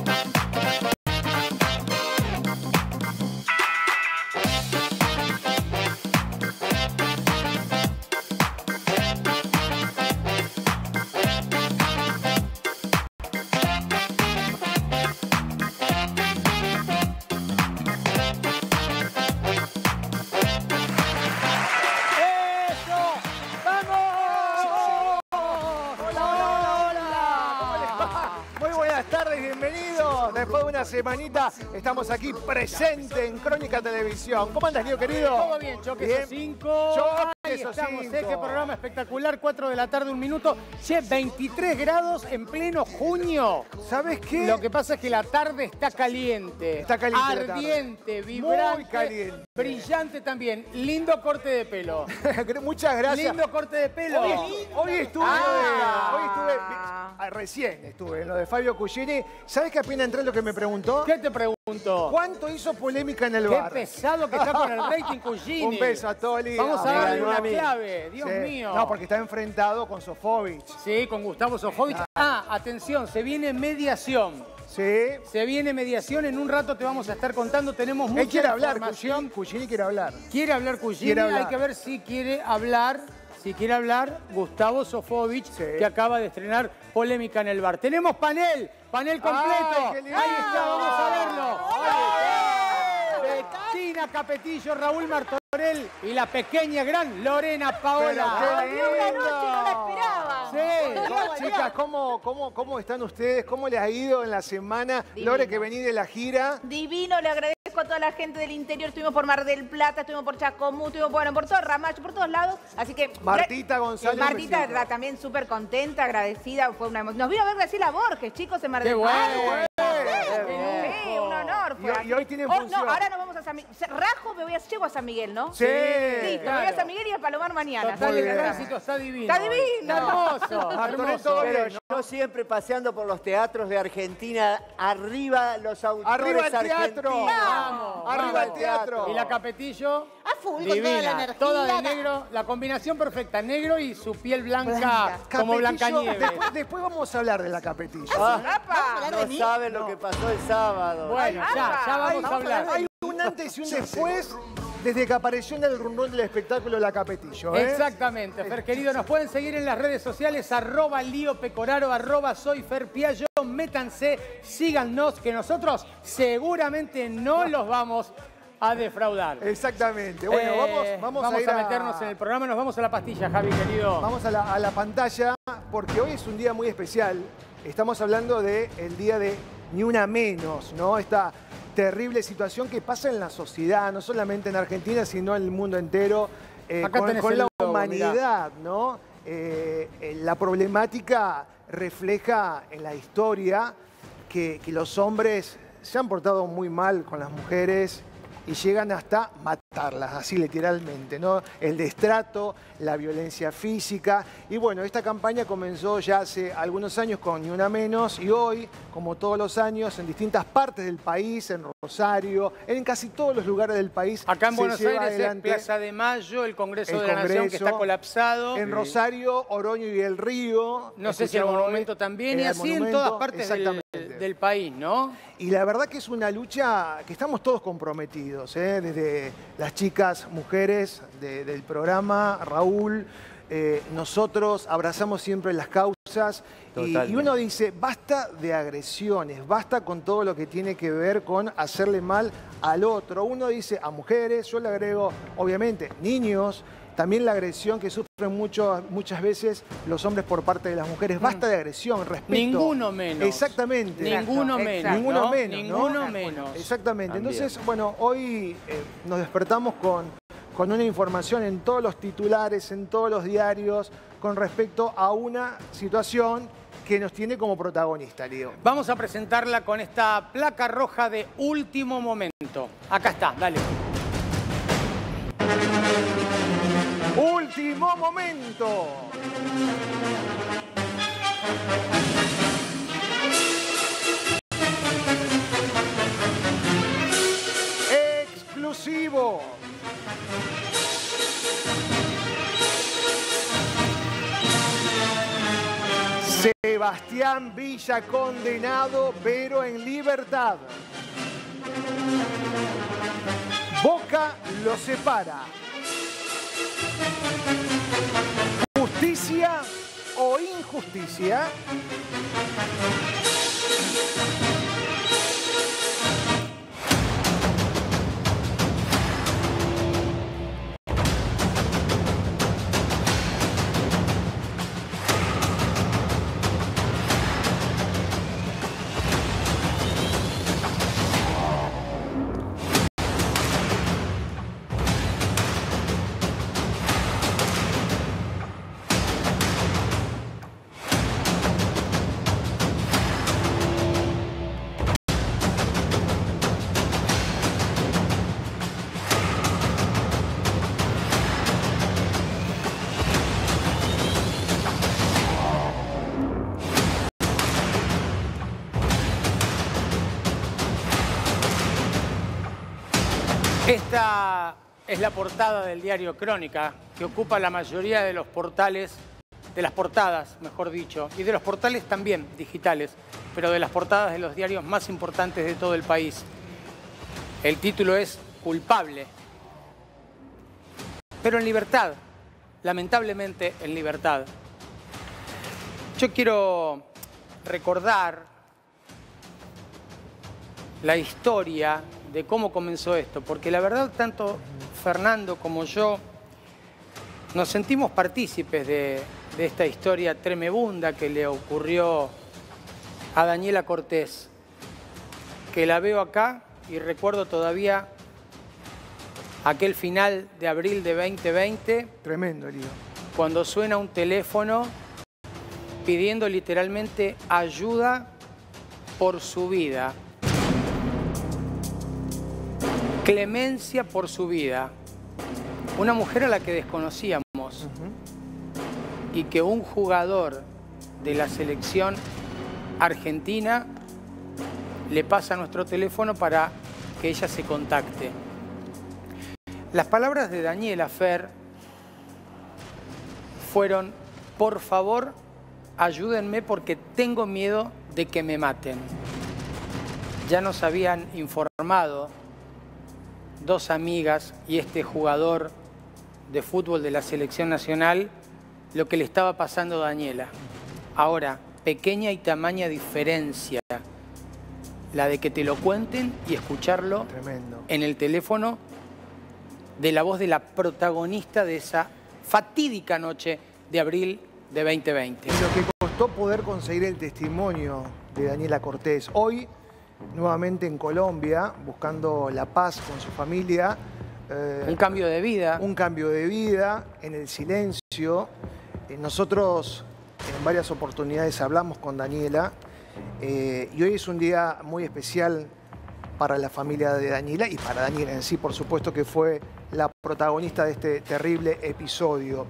Después de una semanita estamos aquí presentes en Crónica Televisión. ¿Cómo andas, Lío, querido? Todo bien, Choque 5. Choque Estamos, 5. Qué programa espectacular, 4 de la tarde, 1 minuto. Che, 23 grados en pleno junio. ¿Sabes qué? Lo que pasa es que la tarde está caliente. Está caliente. Ardiente, vibrante. Muy caliente. Brillante también. Lindo corte de pelo. Muchas gracias. Lindo corte de pelo. Hoy estuve recién estuve en lo de Fabio Cuggini. ¿Sabes que apenas entré lo que me preguntó? ¿Qué te preguntó? ¿Cuánto hizo polémica en el Qué bar? pesado que está con el rating Cuggini. Un beso a Toli. Vamos a darle una clave, Dios mío. No, porque está enfrentado con Sofovich. Sí, con Gustavo Sofovich. Atención, se viene mediación. Sí. Se viene mediación, en un rato te vamos a estar contando, tenemos mucha Él quiere hablar, información. Cuggini quiere hablar. Quiere hablar Cuggini, hay que ver si quiere hablar Gustavo Sofovich, que acaba de estrenar Polémica en el Bar. Tenemos panel completo. Ay, ahí está, vamos a verlo. Bettina Capetillo, Raúl Martorell y la pequeña gran Lorena Paola. Una noche, no la esperaba. Sí. Chicas, ¿cómo están ustedes? ¿Cómo les ha ido en la semana? Divino. Lore, que venís de la gira. Divino, le agradezco a toda la gente del interior. Estuvimos por Mar del Plata, estuvimos por Chacomú, estuvimos por todo Ramallo, por todos lados. Así que... Martita González. Martita también súper contenta, agradecida. Fue una emoción. Nos vino a ver Graciela Borges, chicos, en Mar del ¡Qué Plata. bueno! Sí, un honor. Y hoy tienen función. No, ahora nos vamos a San Miguel. Rajo, llego a San Miguel, ¿no? Sí. Listo, me voy a San Miguel y a Palomar mañana. Total, el bien. tránsito está divino. Está divino. Hermoso, Martorell, hermoso. todo Pero bien, yo siempre paseando por los teatros de Argentina, arriba los autores Arriba el teatro. argentinos. Vamos, Arriba el teatro. Y la Capetillo, A full, con divina, toda la energía. toda de negro, la combinación perfecta, negro y su piel blanca, como Capetillo, Blancanieves. Después vamos a hablar de la Capetillo. No saben lo que pasó el sábado. Bueno, ya vamos a hablar. Hay un antes y un después desde que apareció en el rundón del espectáculo La Capetillo. Exactamente, Fer querido, nos pueden seguir en las redes sociales, @LíoPecoraro, @SoyFerPiayo, métanse, síganos, que nosotros seguramente no los vamos a defraudar. Exactamente. Bueno, vamos a ir meternos en el programa, nos vamos a la pastilla, Javi, querido. Vamos a la pantalla, porque hoy es un día muy especial. Estamos hablando del día de Ni Una Menos, ¿no? Esta terrible situación que pasa en la sociedad, no solamente en Argentina, sino en el mundo entero, con la humanidad, ¿no? La problemática refleja en la historia que los hombres se han portado muy mal con las mujeres y llegan hasta matarlas, así literalmente, ¿no? El destrato, la violencia física. Y bueno, esta campaña comenzó ya hace algunos años con Ni Una Menos y hoy, como todos los años, en distintas partes del país, en Rosario, en casi todos los lugares del país. Acá en Buenos Aires adelante es Plaza de Mayo, el Congreso el de la Nación, que Congreso. está colapsado. En Rosario, Oroño y El Río. No sé si el Escuchaba monumento hoy, también, y el así en monumento, todas partes del país, ¿no? Y la verdad que es una lucha que estamos todos comprometidos, ¿eh? Desde las chicas, mujeres del programa, Raúl, nosotros abrazamos siempre las causas y uno dice, basta de agresiones, basta con todo lo que tiene que ver con hacerle mal al otro. Uno dice a mujeres, yo le agrego, obviamente, niños, también la agresión que sufren muchas veces los hombres por parte de las mujeres. Basta de agresión, respeto. Ninguno menos. Exactamente. Ninguno menos. Ninguno ¿no? menos. Ninguno ¿no? menos. Exactamente. También. Entonces, bueno, hoy nos despertamos con una información en todos los titulares, en todos los diarios, con respecto a una situación que nos tiene como protagonista, Lío. Vamos a presentarla con esta placa roja de último momento. Acá está, dale. Último momento. Exclusivo. Se Sebastián Villa condenado, pero en libertad. Boca lo separa. ¿Justicia o injusticia? Esta es la portada del diario Crónica, que ocupa la mayoría de los portales, de las portadas, mejor dicho, y de los portales también digitales, pero de las portadas de los diarios más importantes de todo el país. El título es Culpable, pero en libertad, lamentablemente en libertad. Yo quiero recordar la historia de cómo comenzó esto, porque la verdad tanto Fernando como yo nos sentimos partícipes de esta historia tremebunda que le ocurrió a Daniela Cortés, que la veo acá y recuerdo todavía aquel final de abril de 2020. Tremendo lío. Cuando suena un teléfono pidiendo literalmente ayuda por su vida. Clemencia por su vida. Una mujer a la que desconocíamos y que un jugador de la selección argentina le pasa nuestro teléfono para que ella se contacte. Las palabras de Daniela Fer fueron: por favor, ayúdenme porque tengo miedo de que me maten. Ya nos habían informado dos amigas y este jugador de fútbol de la selección nacional lo que le estaba pasando a Daniela. Ahora, pequeña y tamaña diferencia, la de que te lo cuenten y escucharlo Tremendo. en el teléfono de la voz de la protagonista de esa fatídica noche de abril de 2020. Y lo que costó poder conseguir el testimonio de Daniela Cortés. Hoy, nuevamente en Colombia, buscando la paz con su familia. Un cambio de vida. Un cambio de vida en el silencio. Nosotros en varias oportunidades hablamos con Daniela y hoy es un día muy especial para la familia de Daniela y para Daniela en sí, por supuesto, que fue la protagonista de este terrible episodio.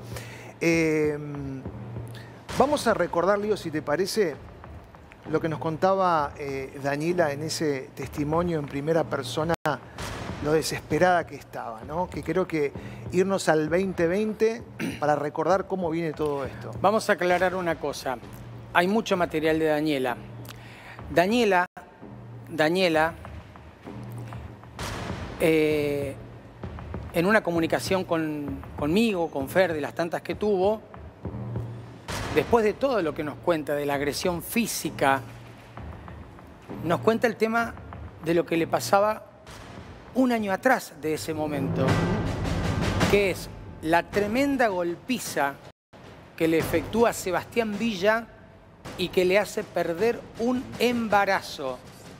Vamos a recordar, Lío, si te parece, lo que nos contaba Daniela en ese testimonio en primera persona, lo desesperada que estaba, ¿no? Que creo que irnos al 2020 para recordar cómo viene todo esto. Vamos a aclarar una cosa. Hay mucho material de Daniela. Daniela, en una comunicación conmigo, con Fer, de las tantas que tuvo, después de todo lo que nos cuenta de la agresión física, nos cuenta el tema de lo que le pasaba un año atrás de ese momento, que es la tremenda golpiza que le efectúa Sebastián Villa y que le hace perder un embarazo.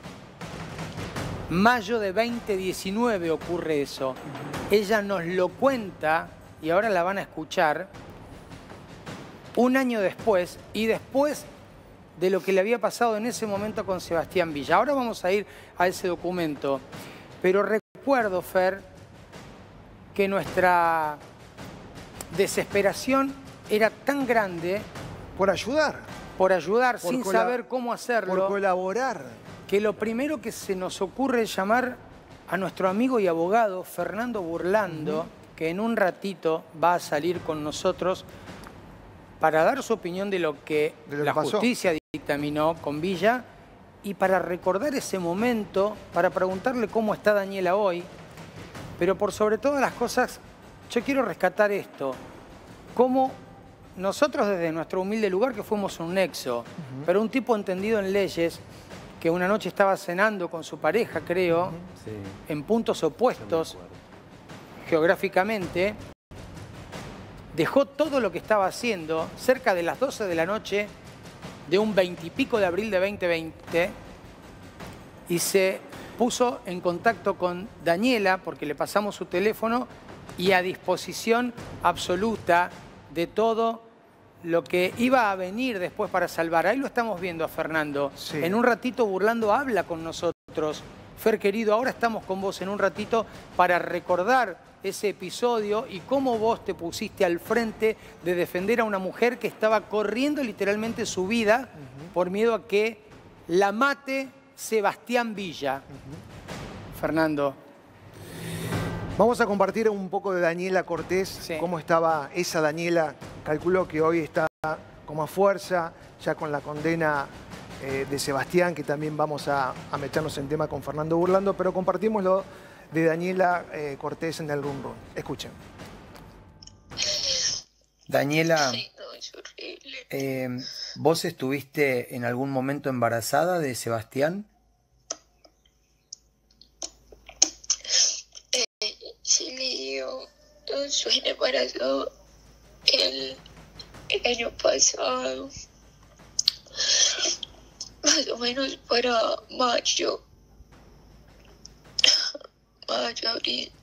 Mayo de 2019 ocurre eso. Ella nos lo cuenta y ahora la van a escuchar un año después y después de lo que le había pasado en ese momento con Sebastián Villa. Ahora vamos a ir a ese documento. Pero recuerdo, Fer, que nuestra desesperación era tan grande Por ayudar. sin saber cómo hacerlo, Por colaborar. que lo primero que se nos ocurre es llamar a nuestro amigo y abogado Fernando Burlando, que en un ratito va a salir con nosotros para dar su opinión de lo que la pasó. justicia dictaminó con Villa, y para recordar ese momento, para preguntarle cómo está Daniela hoy, pero por sobre todas las cosas, yo quiero rescatar esto, cómo nosotros desde nuestro humilde lugar, que fuimos un nexo, pero un tipo entendido en leyes, que una noche estaba cenando con su pareja, creo, en puntos opuestos geográficamente, dejó todo lo que estaba haciendo cerca de las 12 de la noche de un 20 y pico de abril de 2020 y se puso en contacto con Daniela porque le pasamos su teléfono y a disposición absoluta de todo lo que iba a venir después para salvar. Ahí lo estamos viendo a Fernando. Sí. En un ratito Burlando habla con nosotros. Fer, querido, ahora estamos con vos en un ratito para recordar ese episodio y cómo vos te pusiste al frente de defender a una mujer que estaba corriendo literalmente su vida por miedo a que la mate Sebastián Villa. Fernando. Vamos a compartir un poco de Daniela Cortés, Sí. cómo estaba esa Daniela. Calculo que hoy está como a fuerza, ya con la condena de Sebastián, que también vamos a meternos en tema con Fernando Burlando, pero compartimos lo de Daniela Cortés en el Run Run. Escuchen. Daniela, Ay, no, es horrible. ¿vos estuviste en algún momento embarazada de Sebastián? Sí, Leo, yo estoy embarazada el año pasado, más o menos para mayo, abril.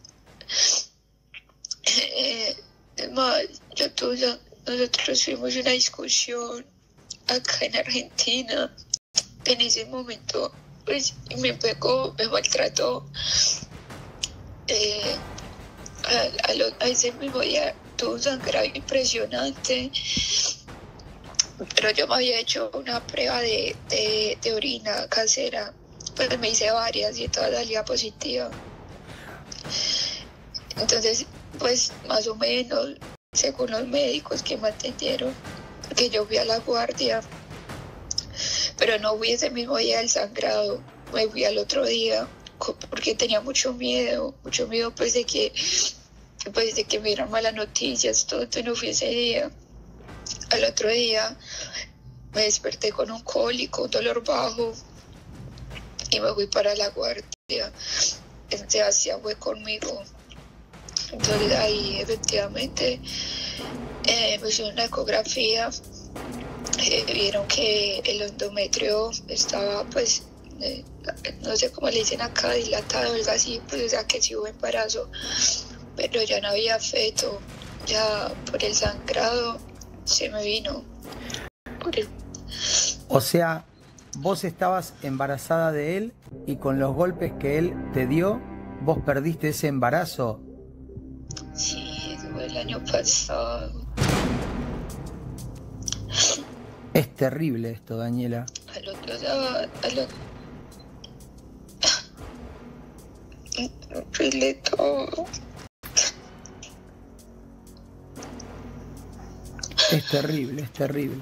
Además, nosotros tuvimos una discusión acá en Argentina. En ese momento, pues, me pegó, me maltrató. A ese mismo día tuve un sangrado impresionante, pero yo me había hecho una prueba de orina casera, pues me hice varias y todas salía positiva. Entonces, pues más o menos, según los médicos que me atendieron, que yo fui a la guardia, pero no fui ese mismo día del sangrado, me fui al otro día porque tenía mucho miedo pues de que me dieran malas noticias, todo, entonces no fui ese día. Al otro día me desperté con un cólico, un dolor bajo y me fui para la guardia. Sebastián fue conmigo. Entonces ahí efectivamente me hicieron una ecografía, vieron que el endometrio estaba pues, no sé cómo le dicen acá, dilatado, algo así, pues o sea que sí hubo embarazo, pero ya no había feto, ya por el sangrado se me vino. O sea, vos estabas embarazada de él y con los golpes que él te dio, vos perdiste ese embarazo. Sí, eso fue el año pasado. Es terrible esto, Daniela. Al otro día, horrible todo. Es terrible, es terrible.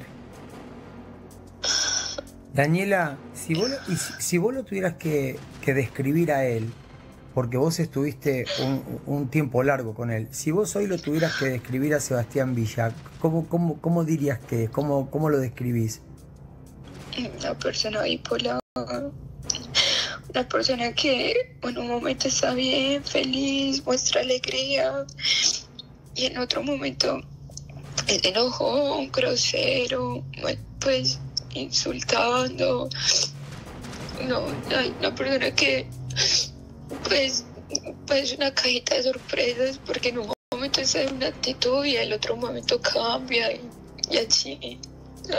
Daniela, si vos lo tuvieras que describir a él, porque vos estuviste un tiempo largo con él, si vos hoy lo tuvieras que describir a Sebastián Villa, ¿cómo dirías que es? ¿Cómo lo describís? Una persona bipolar, una persona que en un momento está bien, feliz, muestra alegría, y en otro momento es enojón, grosero, pues insultando. No, hay una persona que pues una cajita de sorpresas, porque en un momento está en una actitud y el otro momento cambia y así, ¿no?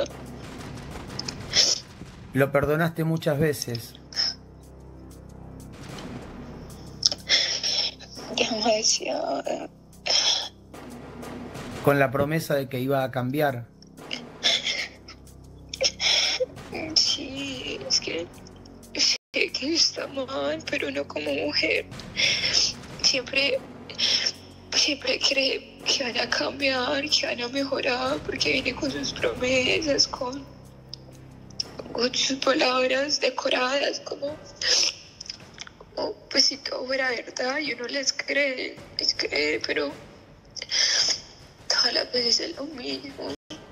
Lo perdonaste muchas veces. Demasiado. Con la promesa de que iba a cambiar. Sí, es que sé que está mal, pero no como mujer. Siempre cree que van a cambiar, que van a mejorar, porque viene con sus promesas, con con sus palabras decoradas, como pues si todo fuera verdad y uno les cree, pero todas las veces es lo mismo.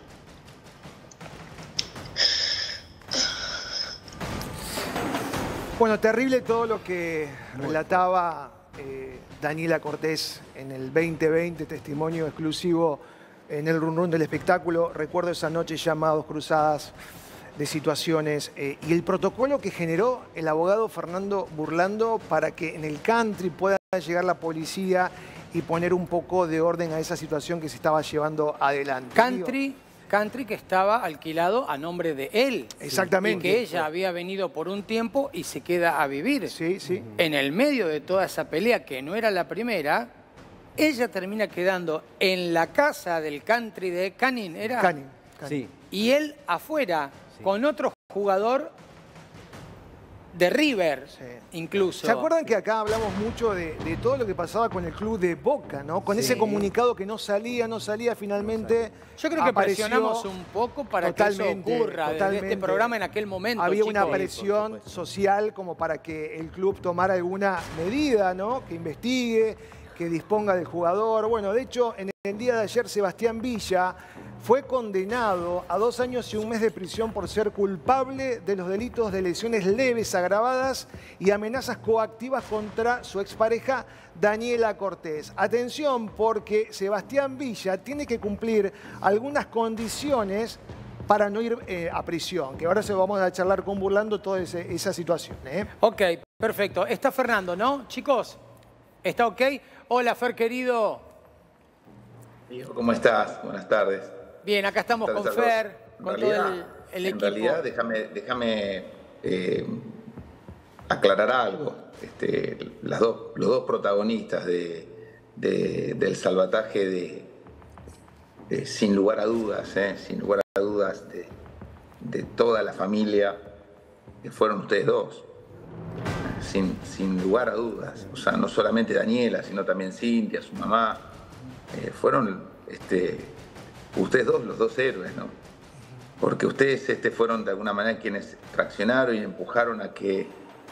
Bueno, terrible todo lo que relataba Daniela Cortés en el 2020, testimonio exclusivo en el Run Run del espectáculo. Recuerdo esa noche llamados cruzadas de situaciones y el protocolo que generó el abogado Fernando Burlando para que en el country pueda llegar la policía y poner un poco de orden a esa situación que se estaba llevando adelante. Country que estaba alquilado a nombre de él. Exactamente. Y que ella había venido por un tiempo y se queda a vivir. Sí, sí. En el medio de toda esa pelea, que no era la primera, ella termina quedando en la casa del Country de Canning, ¿era? Canning. Sí. Y él afuera, con otro jugador de River, incluso. ¿Se acuerdan que acá hablamos mucho de todo lo que pasaba con el club de Boca, ¿no? Con ese comunicado que no salía finalmente. Yo creo que apareció presionamos un poco para que eso ocurra desde este programa en aquel momento. Había una chicos. presión social como para que el club tomara alguna medida, ¿no? Que investigue, que disponga del jugador. Bueno, de hecho, en el día de ayer, Sebastián Villa fue condenado a 2 años y 1 mes de prisión por ser culpable de los delitos de lesiones leves, agravadas y amenazas coactivas contra su expareja Daniela Cortés. Atención, porque Sebastián Villa tiene que cumplir algunas condiciones para no ir a prisión, que ahora se vamos a charlar con Burlando toda esa situación. Ok, perfecto. Está Fernando, ¿no? Chicos, ¿está ok? Hola, Fer, querido. Hijo, ¿cómo estás? Buenas tardes. Bien, acá estamos con Fer, con todo el equipo. En realidad, déjame aclarar algo. Los dos protagonistas del salvataje sin lugar a dudas, de toda la familia, fueron ustedes dos. Sin lugar a dudas. O sea, no solamente Daniela, sino también Cintia, su mamá. Fueron ustedes dos, los dos héroes, ¿no? Porque ustedes fueron de alguna manera quienes traccionaron y empujaron a que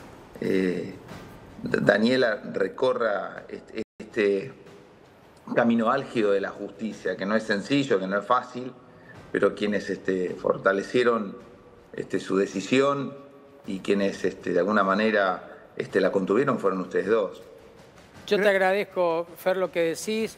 Daniela recorra este camino álgido de la justicia, que no es sencillo, que no es fácil, pero quienes fortalecieron su decisión y quienes de alguna manera la contuvieron fueron ustedes dos. Yo te agradezco, Fer, lo que decís.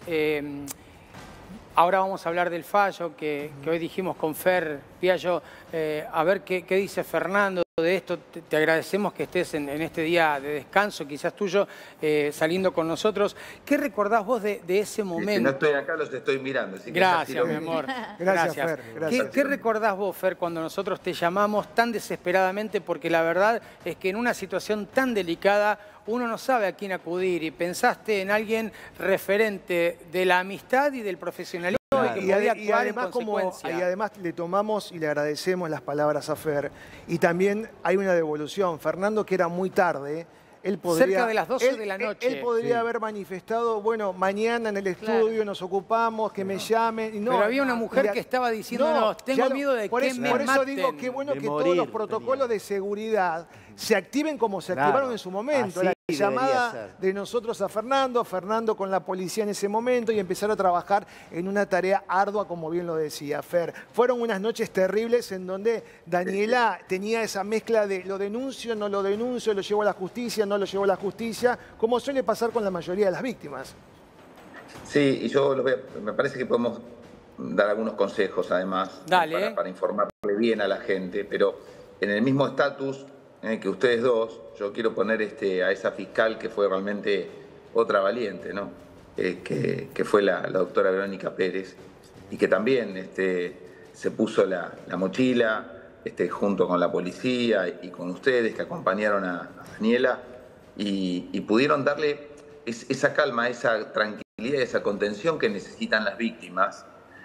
Ahora vamos a hablar del fallo que hoy dijimos con Fer Piaggio. A ver qué dice Fernando de esto. Te agradecemos que estés en este día de descanso, quizás tuyo, saliendo con nosotros. ¿Qué recordás vos de ese momento? Si no estoy acá, los estoy mirando. Así que gracias, mi amor. Gracias, Fer. Gracias. ¿Qué recordás vos, Fer, cuando nosotros te llamamos tan desesperadamente? Porque la verdad es que en una situación tan delicada uno no sabe a quién acudir y pensaste en alguien referente de la amistad y del profesionalismo que podía actuar en consecuencia. Y además le tomamos y le agradecemos las palabras a Fer. Y también hay una devolución. Fernando, que era muy tarde, él podría... Cerca de las 12 de la noche. Él podría haber manifestado, bueno, mañana en el estudio nos ocupamos, que me llamen. No, pero había una mujer que estaba diciendo, tengo miedo de que me maten. Por eso digo, qué bueno que todos los protocolos de seguridad se activen como se activaron en su momento. La llamada de nosotros a Fernando con la policía en ese momento y empezar a trabajar en una tarea ardua, como bien lo decía Fer. Fueron unas noches terribles en donde Daniela tenía esa mezcla de lo denuncio, no lo denuncio, lo llevo a la justicia, no lo llevo a la justicia, como suele pasar con la mayoría de las víctimas. Sí, y yo me parece que podemos dar algunos consejos además. Dale. Para informarle bien a la gente, pero en el mismo estatus que ustedes dos, yo quiero poner a esa fiscal que fue realmente otra valiente, ¿no? Que fue la doctora Verónica Pérez, y que también se puso la mochila junto con la policía y con ustedes que acompañaron a Daniela y pudieron darle esa calma, esa tranquilidad, esa contención que necesitan las víctimas,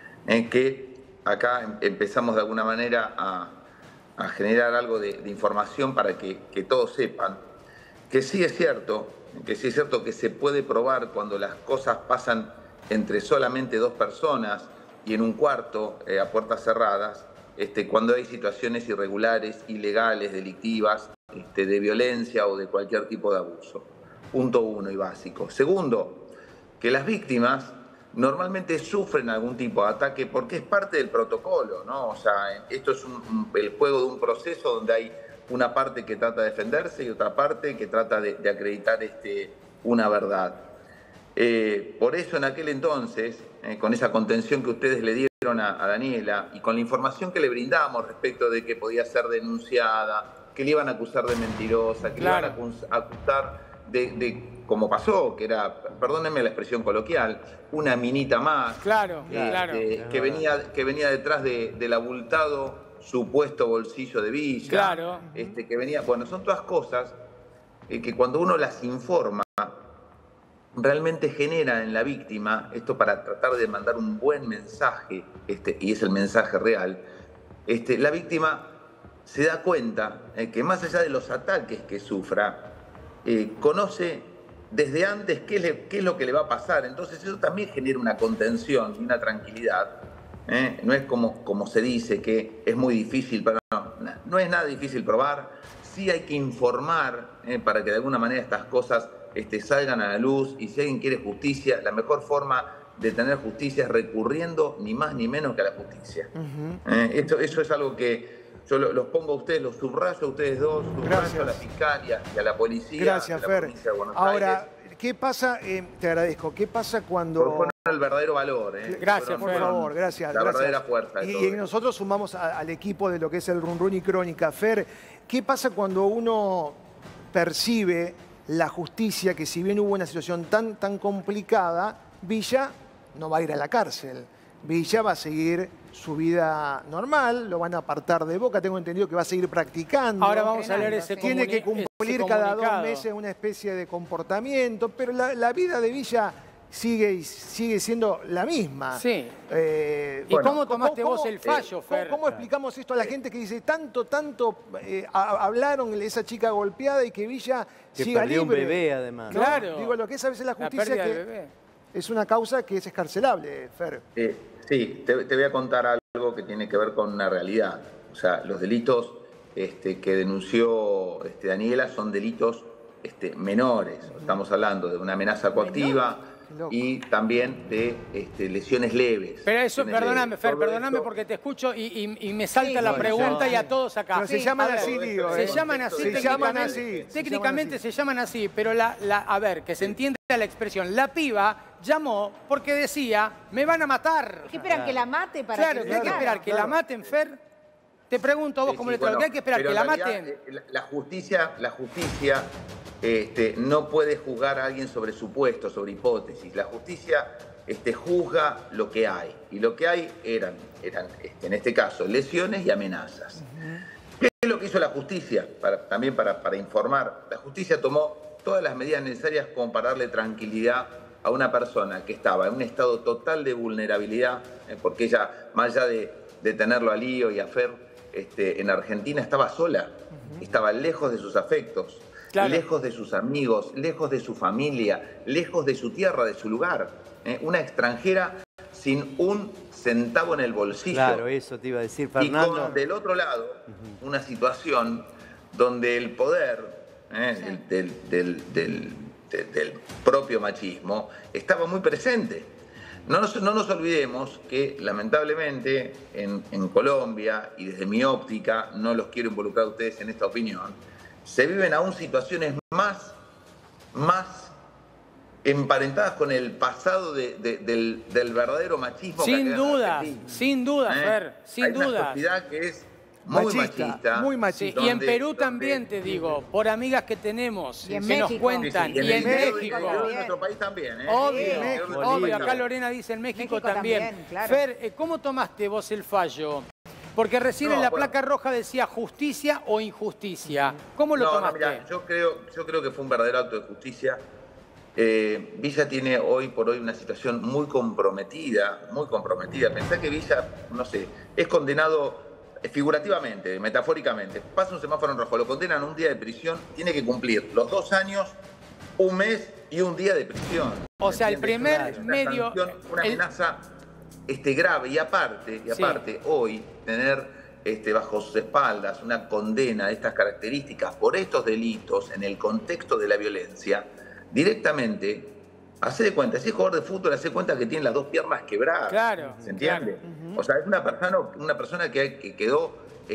que acá empezamos de alguna manera a generar algo de información para que todos sepan que sí es cierto que se puede probar cuando las cosas pasan entre solamente 2 personas y en un cuarto a puertas cerradas, cuando hay situaciones irregulares, ilegales, delictivas, de violencia o de cualquier tipo de abuso. Punto 1 y básico. Segundo, que las víctimas normalmente sufren algún tipo de ataque porque es parte del protocolo, ¿no? O sea, esto es el juego de un proceso donde hay una parte que trata de defenderse y otra parte que trata de acreditar una verdad. Por eso en aquel entonces, con esa contención que ustedes le dieron a Daniela y con la información que le brindamos respecto de que podía ser denunciada, que le iban a acusar de mentirosa, que le iban a acusar como pasó, que era, perdónenme la expresión coloquial, una minita más. Claro. Que venía detrás del abultado supuesto bolsillo de Villa. Claro. Que venía, bueno, son todas cosas que cuando uno las informa, realmente genera en la víctima, esto para tratar de mandar un buen mensaje, y es el mensaje real, la víctima se da cuenta que más allá de los ataques que sufra, conoce desde antes qué es lo que le va a pasar. Entonces eso también genera una contención y una tranquilidad. No es como se dice que es muy difícil, pero no es nada difícil probar. Sí hay que informar para que de alguna manera estas cosas salgan a la luz, y si alguien quiere justicia, la mejor forma de tener justicia es recurriendo ni más ni menos que a la justicia. Eso es algo que yo los pongo a ustedes, los subrayo a ustedes dos, subrayo a la fiscalía y a la policía. Gracias, de la Fer. provincia de Buenos Ahora, Aires. ¿qué pasa? Te agradezco. ¿Qué pasa cuando...? Fueron el verdadero valor. Gracias, por favor, gracias. La verdadera fuerza. Y nosotros sumamos al equipo de lo que es el Run Run y Crónica. Fer, ¿qué pasa cuando uno percibe la justicia, que si bien hubo una situación tan complicada, Villa no va a ir a la cárcel? Villa va a seguir su vida normal, lo van a apartar de Boca, tengo entendido que va a seguir practicando. Ahora vamos a leer ese Tiene que cumplir cada 2 meses una especie de comportamiento, pero la vida de Villa sigue siendo la misma. Sí. ¿Y cómo tomaste vos el fallo, Fer? ¿Cómo explicamos esto a la gente que dice tanto hablaron de esa chica golpeada y que Villa siga libre? Que perdió un bebé, además. ¿No? Claro. Digo, lo que es a veces la justicia, pérdida que del bebé. es una causa que es escarcelable, Fer. Sí, te voy a contar algo que tiene que ver con una realidad. O sea, los delitos que denunció Daniela son delitos menores. Estamos hablando de una amenaza coactiva y también de lesiones leves. Pero eso, perdóname, Fer, perdóname esto, porque te escucho y me salta la pregunta y a todos acá. Pero se llaman así, digo. Se llaman así, técnicamente se llaman así, pero a ver, que se entienda la expresión. La piba llamó porque decía, me van a matar. ¿Qué esperan que la mate para Claro, que hay que esperar que la maten, Fer. Te pregunto a vos como letrado, ¿qué hay que esperar? ¿Que la maten? La justicia no puede juzgar a alguien sobre supuestos, sobre hipótesis. La justicia juzga lo que hay. Y lo que hay eran en este caso, lesiones y amenazas. ¿Qué es lo que hizo la justicia? También para informar. La justicia tomó todas las medidas necesarias como para darle tranquilidad a una persona que estaba en un estado total de vulnerabilidad, porque ella, más allá de tenerlo a Lío y a Fer, en Argentina estaba sola, estaba lejos de sus afectos, lejos de sus amigos, lejos de su familia, lejos de su tierra, de su lugar. Una extranjera sin un centavo en el bolsillo. Claro, eso te iba a decir, Fernando. Y con, del otro lado, una situación donde el poder del propio machismo estaba muy presente. No nos olvidemos que, lamentablemente, en Colombia, y desde mi óptica, no los quiero involucrar a ustedes en esta opinión, se viven aún situaciones más emparentadas con el pasado del verdadero machismo. Sin duda, Fer, sin duda. Una sociedad que es muy machista. Muy machista. Sí, y en Perú también, te digo, por amigas que tenemos, y en que México. nos cuentan. Y en México. En nuestro país también. Obvio, acá Lorena dice en México también. Claro. Fer, ¿cómo tomaste vos el fallo? Porque recién en la placa roja decía justicia o injusticia. ¿Cómo lo tomaste? Mirá, yo creo que fue un verdadero acto de justicia. Villa tiene hoy por hoy una situación muy comprometida. Pensá que Villa, no sé, es condenado figurativamente, metafóricamente. Pasa un semáforo en rojo, lo condenan a un día de prisión, tiene que cumplir los 2 años, 1 mes y 1 día de prisión. O sea, el primer medio... Una amenaza grave. Y aparte, hoy, tener bajo sus espaldas una condena de estas características por estos delitos en el contexto de la violencia, directamente hace de cuenta, ese jugador de fútbol hace cuenta que tiene las dos piernas quebradas. Claro. ¿Se entiende? Claro. O sea, es una persona que quedó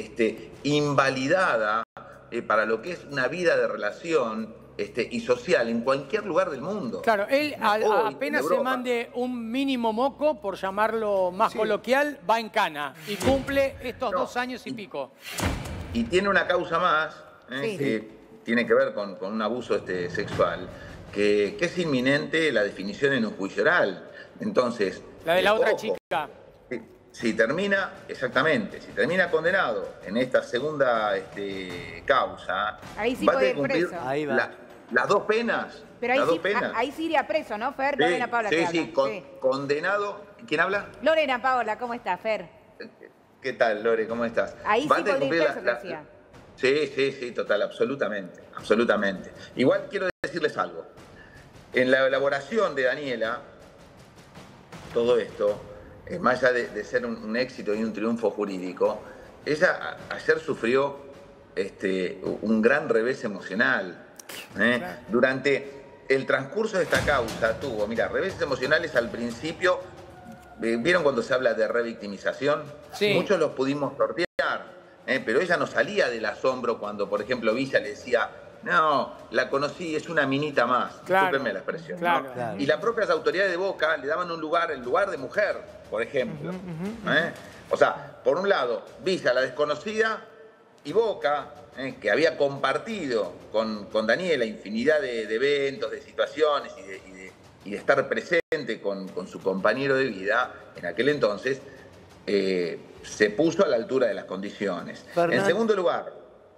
invalidada para lo que es una vida de relación y social en cualquier lugar del mundo. Claro, él Hoy, apenas se mande un mínimo moco, por llamarlo más coloquial, va en cana y cumple estos 2 años y pico. Y tiene una causa más, que tiene que ver con un abuso sexual, que es inminente la definición en un juicio oral. Entonces, la de la otra chica. Si termina, exactamente, si termina condenado en esta segunda causa, ahí sí va a puede tener que ir cumplir preso. las dos penas. Pero ahí sí iría preso, ¿no, Fer? Lorena Paola, condenado. ¿Quién habla? Lorena Paola, ¿cómo estás, Fer? ¿Qué tal, Lore? ¿Cómo estás? Ahí sí podría ir preso, te decía. Sí, total, absolutamente. Igual quiero decirles algo. En la elaboración de Daniela, todo esto, más allá de ser un éxito y un triunfo jurídico, ella ayer sufrió un gran revés emocional. Claro. Durante el transcurso de esta causa tuvo, reveses emocionales al principio. ¿Vieron cuando se habla de revictimización? Sí. Muchos los pudimos sortear, pero ella no salía del asombro cuando, por ejemplo, Villa le decía: no, la conocí, es una minita más. Claro, discúlpenme la expresión. Claro. ¿no? Claro. Y las propias autoridades de Boca le daban el lugar de mujer, por ejemplo. O sea, por un lado, Villa, la desconocida, y Boca, que había compartido con Daniela infinidad de eventos, de situaciones y de estar presente con su compañero de vida en aquel entonces, se puso a la altura de las condiciones. En segundo lugar,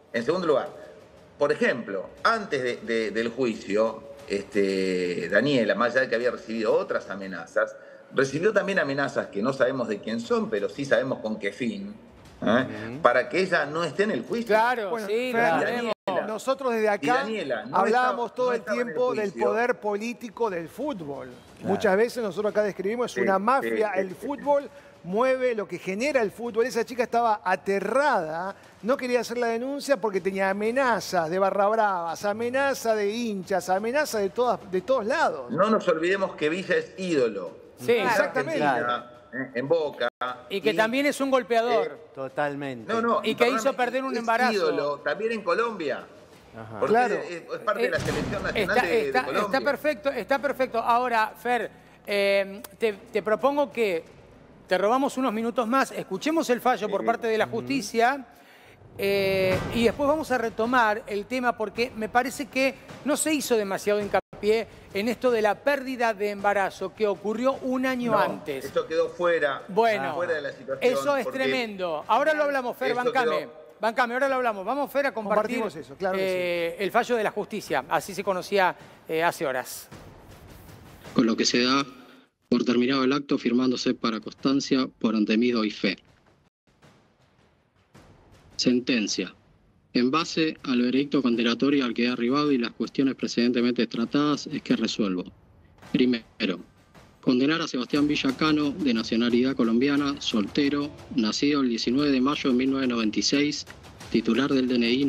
por ejemplo, antes del juicio, Daniela, más allá de que había recibido otras amenazas, recibió también amenazas que no sabemos de quién son, pero sí sabemos con qué fin, para que ella no esté en el juicio. Claro, bueno, sí, Daniela, nosotros desde acá hablábamos todo el tiempo del poder político del fútbol. Claro. Muchas veces nosotros acá describimos una mafia, el fútbol mueve lo que genera el fútbol. Esa chica estaba aterrada, no quería hacer la denuncia porque tenía amenazas de barra bravas, amenazas de hinchas, amenazas de todos lados. No nos olvidemos que Villa es ídolo. Sí, exactamente. En Boca. Y que también es un golpeador. Totalmente. Y que hizo perder un embarazo. Ídolo, también en Colombia. Ajá. Porque claro. es parte de la selección nacional de Colombia. Está perfecto. Ahora, Fer, te propongo que te robamos unos minutos más, escuchemos el fallo por parte de la justicia y después vamos a retomar el tema porque me parece que no se hizo demasiado hincapié en esto de la pérdida de embarazo que ocurrió un año antes. Eso quedó fuera, fuera de la situación. Eso es tremendo. Ahora lo hablamos, Fer, bancame, ahora lo hablamos. Vamos, Fer, a compartir eso, claro el fallo de la justicia. Así se conocía hace horas. Con lo que se da por terminado el acto, firmándose para constancia por ante mí doy fe. Sentencia. En base al veredicto condenatorio al que he arribado y las cuestiones precedentemente tratadas es que resuelvo. Primero, condenar a Sebastián Villacano, de nacionalidad colombiana, soltero, nacido el 19 de mayo de 1996, titular del DNI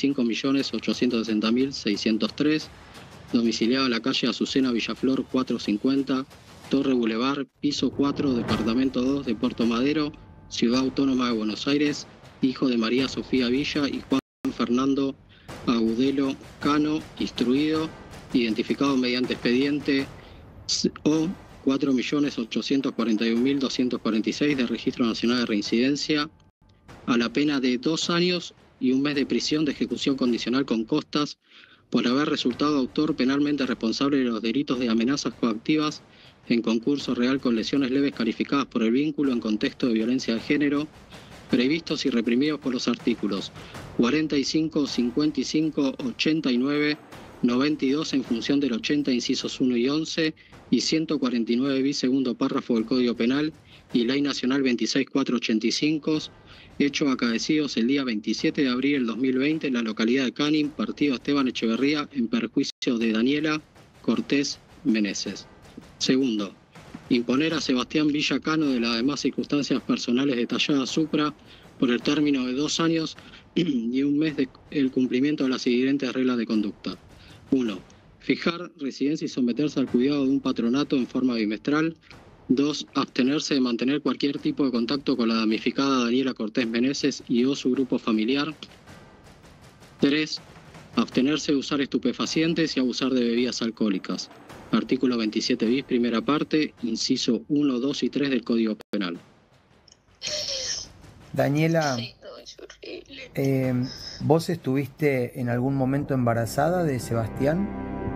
95.860.603, domiciliado en la calle Azucena Villaflor 450, Torre Boulevard, piso 4, departamento 2 de Puerto Madero, Ciudad Autónoma de Buenos Aires, hijo de María Sofía Villa y Juan Fernando Agudelo Cano, instruido, identificado mediante expediente O 4.841.246 de Registro Nacional de Reincidencia, a la pena de 2 años y 1 mes de prisión de ejecución condicional con costas por haber resultado autor penalmente responsable de los delitos de amenazas coactivas en concurso real con lesiones leves calificadas por el vínculo en contexto de violencia de género, previstos y reprimidos por los artículos 45, 55, 89, 92 en función del 80 incisos 1 y 11 y 149 bis segundo párrafo del Código Penal y Ley Nacional 26485, hechos acaecidos el día 27 de abril del 2020 en la localidad de Canin, partido Esteban Echeverría, en perjuicio de Daniela Cortés Meneses. Segundo, imponer a Sebastián Villacano, de las demás circunstancias personales detalladas supra, por el término de 2 años y un mes el cumplimiento de las siguientes reglas de conducta. 1. Fijar residencia y someterse al cuidado de un patronato en forma bimestral. 2. Abstenerse de mantener cualquier tipo de contacto con la damnificada Daniela Cortés Meneses y o su grupo familiar. 3. Abstenerse de usar estupefacientes y abusar de bebidas alcohólicas. Artículo 27 bis, primera parte, inciso 1, 2 y 3 del Código Penal. Daniela, Ay, no, es horrible. ¿vos estuviste en algún momento embarazada de Sebastián?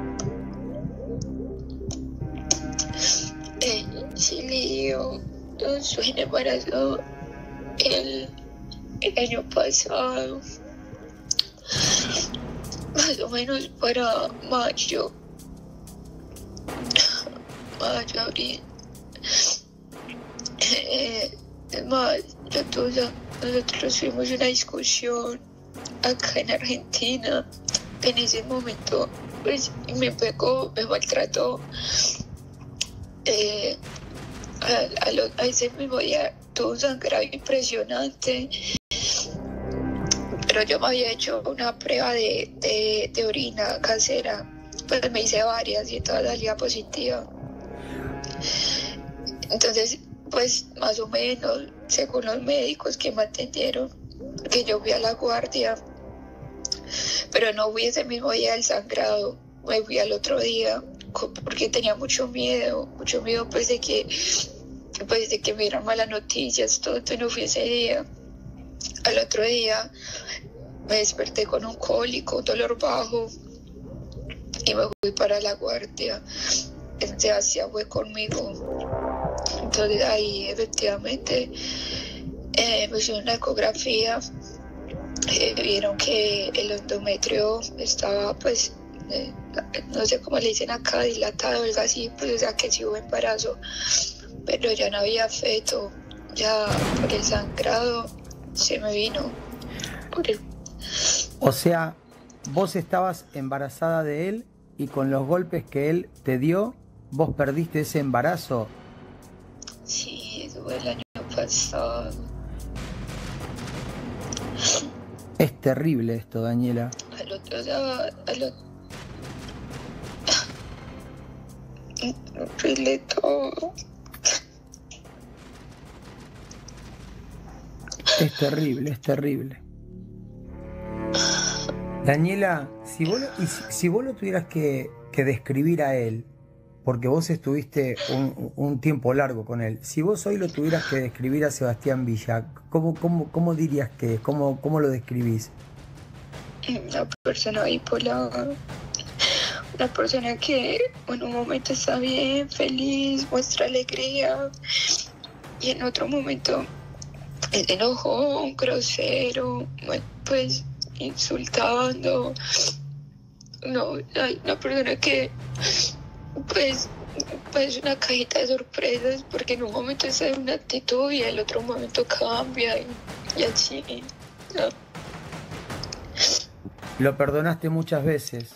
Sí, Leo, yo estoy embarazada el año pasado, más o menos para mayo, abril. Es más, nosotros tuvimos una discusión acá en Argentina. En ese momento, pues, me pegó, me maltrató. A ese mismo día tuve un sangrado impresionante, pero yo me había hecho una prueba de orina casera, pues me hice varias y todas salía positiva. Entonces, pues más o menos, según los médicos que me atendieron, que yo fui a la guardia, pero no fui ese mismo día del sangrado, me fui al otro día, porque tenía mucho miedo pues de que me dieran malas noticias, todo, entonces no fui ese día. Al otro día me desperté con un cólico, un dolor bajo, y me fui para la guardia. Sebastián fue conmigo. Entonces ahí efectivamente me hicieron una ecografía, vieron que el endometrio estaba, pues, no sé cómo le dicen acá, dilatado, algo así, pues, o sea que sí hubo embarazo, pero ya no había feto, ya por el sangrado se me vino. O sea, vos estabas embarazada de él y con los golpes que él te dio, vos perdiste ese embarazo. Sí, eso fue el año pasado. Es terrible esto, Daniela. Al otro día, horrible todo. Es terrible, es terrible. Daniela, si vos lo tuvieras que describir a él, porque vos estuviste un tiempo largo con él, si vos hoy lo tuvieras que describir a Sebastián Villa, ¿cómo dirías que es? ¿Cómo lo describís? Una persona bipolar, una persona que en un momento está bien, feliz, muestra alegría, y en otro momento es enojón, grosero, pues insultando. No, hay una persona que pues una cajita de sorpresas, porque en un momento está en una actitud y el otro momento cambia y así, ¿no? Lo perdonaste muchas veces.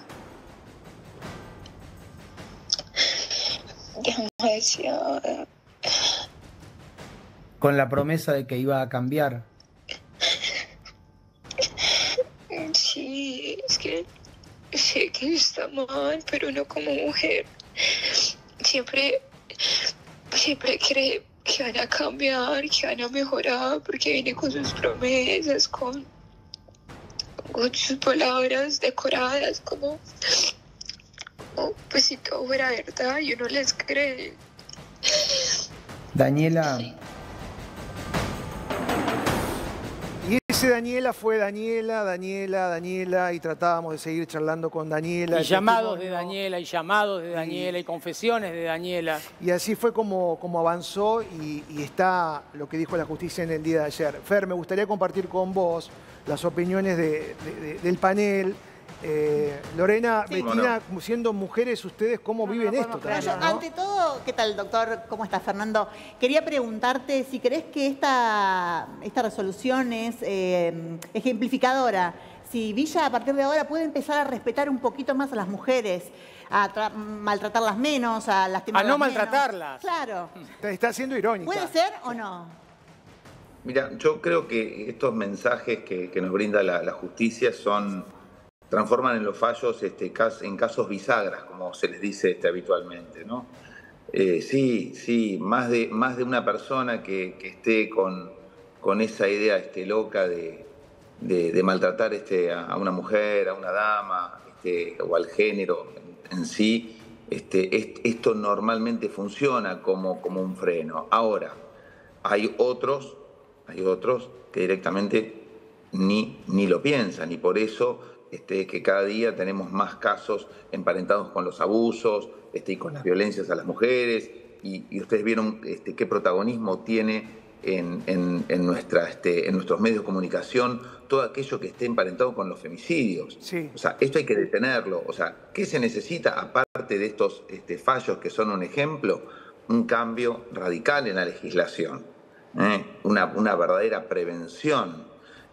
Demasiado. Con la promesa de que iba a cambiar. Sí, es que sé que está mal, pero no como mujer. Siempre cree que van a cambiar, que van a mejorar, porque viene con sus promesas, con sus palabras decoradas, como pues si todo fuera verdad y uno les cree. Daniela. Y ese Daniela fue Daniela, y tratábamos de seguir charlando con Daniela. Y llamados de Daniela, y confesiones de Daniela. Y así fue como avanzó y está lo que dijo la justicia en el día de ayer. Fer, me gustaría compartir con vos las opiniones del panel. Lorena, sí, Bettina, no. Siendo mujeres, ¿ustedes cómo viven esto también, yo, ¿no? Ante todo, ¿qué tal, doctor? ¿Cómo estás, Fernando? Quería preguntarte si crees que esta resolución es ejemplificadora. Si Villa, a partir de ahora, puede empezar a respetar un poquito más a las mujeres, a maltratarlas menos, a lastimarlas menos. A no menos. maltratarlas. Claro. Está siendo irónica. ¿Puede ser o no? Mira, yo creo que estos mensajes que nos brinda la justicia transforman en los fallos en casos bisagras, como se les dice habitualmente, ¿no? Sí, más de una persona que esté con esa idea loca de maltratar a una mujer, a una dama, o al género en sí, esto normalmente funciona como un freno. Ahora, hay otros que directamente ni lo piensan, y por eso que cada día tenemos más casos emparentados con los abusos y con las violencias a las mujeres, y ustedes vieron qué protagonismo tiene en nuestros medios de comunicación todo aquello que esté emparentado con los femicidios. Sí. O sea, esto hay que detenerlo. O sea, ¿qué se necesita aparte de estos fallos que son un ejemplo? Un cambio radical en la legislación, una verdadera prevención.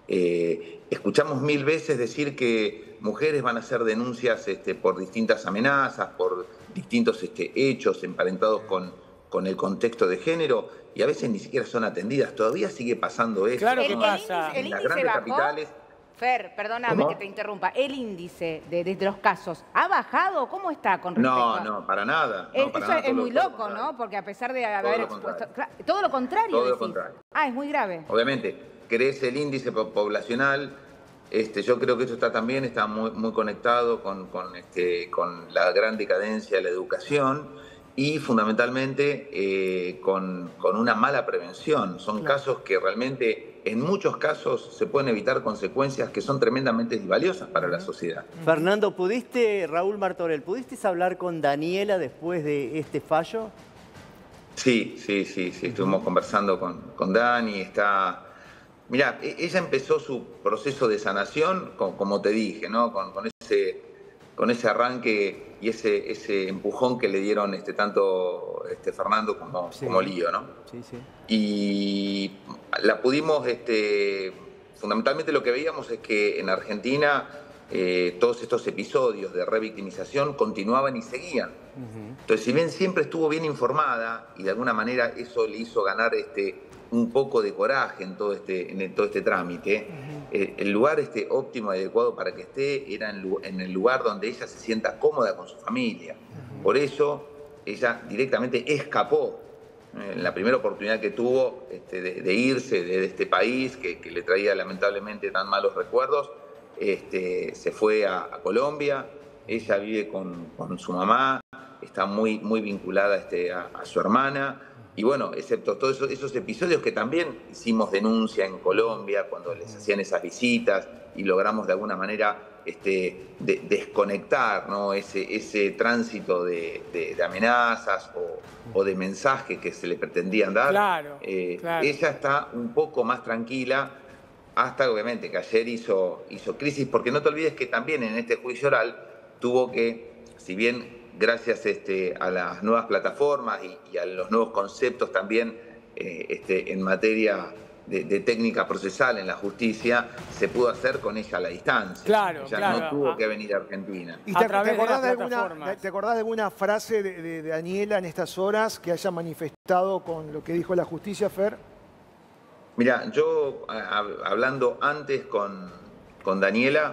Escuchamos 1000 veces decir que mujeres van a hacer denuncias por distintas amenazas, por distintos hechos emparentados con el contexto de género, y a veces ni siquiera son atendidas. Todavía sigue pasando eso. Claro que pasa. El En las índice grandes bajó. capitales. Fer, perdóname ¿Cómo? que te interrumpa. ¿El índice de los casos ha bajado? ¿Cómo está con respecto No, para nada. Eso para nada, es todo muy lo loco, contrario. ¿no? Porque a pesar de Todo haber lo expuesto... contrario. Todo lo contrario, Todo lo decís. contrario. Ah, es muy grave. Obviamente, crece el índice poblacional. Yo creo que eso está muy conectado con la gran decadencia de la educación y fundamentalmente con una mala prevención. Son casos que realmente, en muchos casos, se pueden evitar consecuencias que son tremendamente valiosas para la sociedad. Fernando, Raúl Martorell, ¿pudiste hablar con Daniela después de este fallo? Sí, estuvimos conversando con Dani, Mirá, ella empezó su proceso de sanación, como te dije, ¿no? Con ese arranque y ese empujón que le dieron tanto Fernando como Lío, ¿no? Sí. Y la pudimos, fundamentalmente lo que veíamos es que en Argentina todos estos episodios de revictimización continuaban y seguían. Entonces, si bien siempre estuvo bien informada y de alguna manera eso le hizo ganar un poco de coraje en todo este trámite, el lugar óptimo y adecuado para que esté era en el lugar donde ella se sienta cómoda con su familia. Por eso ella directamente escapó en la primera oportunidad que tuvo de irse de este país que le traía lamentablemente tan malos recuerdos. Se fue a Colombia. Ella vive con su mamá, está muy vinculada a su hermana. Y bueno, excepto todos esos episodios que también hicimos denuncia en Colombia cuando les hacían esas visitas y logramos de alguna manera desconectar, ¿no? ese tránsito de amenazas o de mensajes que se le pretendían dar. Claro. Ella está un poco más tranquila hasta obviamente que ayer hizo crisis, porque no te olvides que también en este juicio oral tuvo que, si bien gracias a las nuevas plataformas y a los nuevos conceptos también en materia de técnica procesal en la justicia, se pudo hacer con ella a la distancia. Claro, ella no tuvo que venir a Argentina. ¿Y A través de las te acordás de alguna frase de Daniela en estas horas que haya manifestado con lo que dijo la justicia, Fer? Mira, yo hablando antes con Daniela,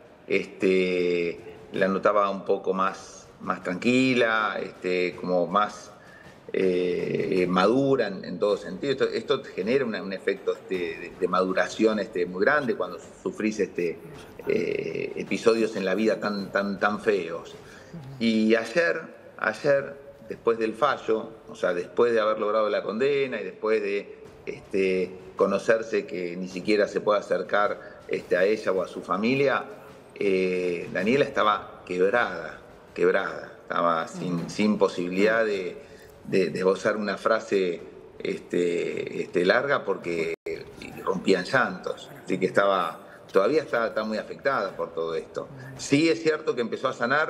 la notaba un poco más tranquila, como más madura en todo sentido. Esto genera un efecto de maduración muy grande cuando sufrís episodios en la vida tan feos. Y ayer, después del fallo, o sea, después de haber logrado la condena y después de conocerse que ni siquiera se puede acercar a ella o a su familia, Daniela estaba quebrada, estaba sin posibilidad de gozar una frase larga porque rompían llantos, así que todavía está muy afectada por todo esto. Sí es cierto que empezó a sanar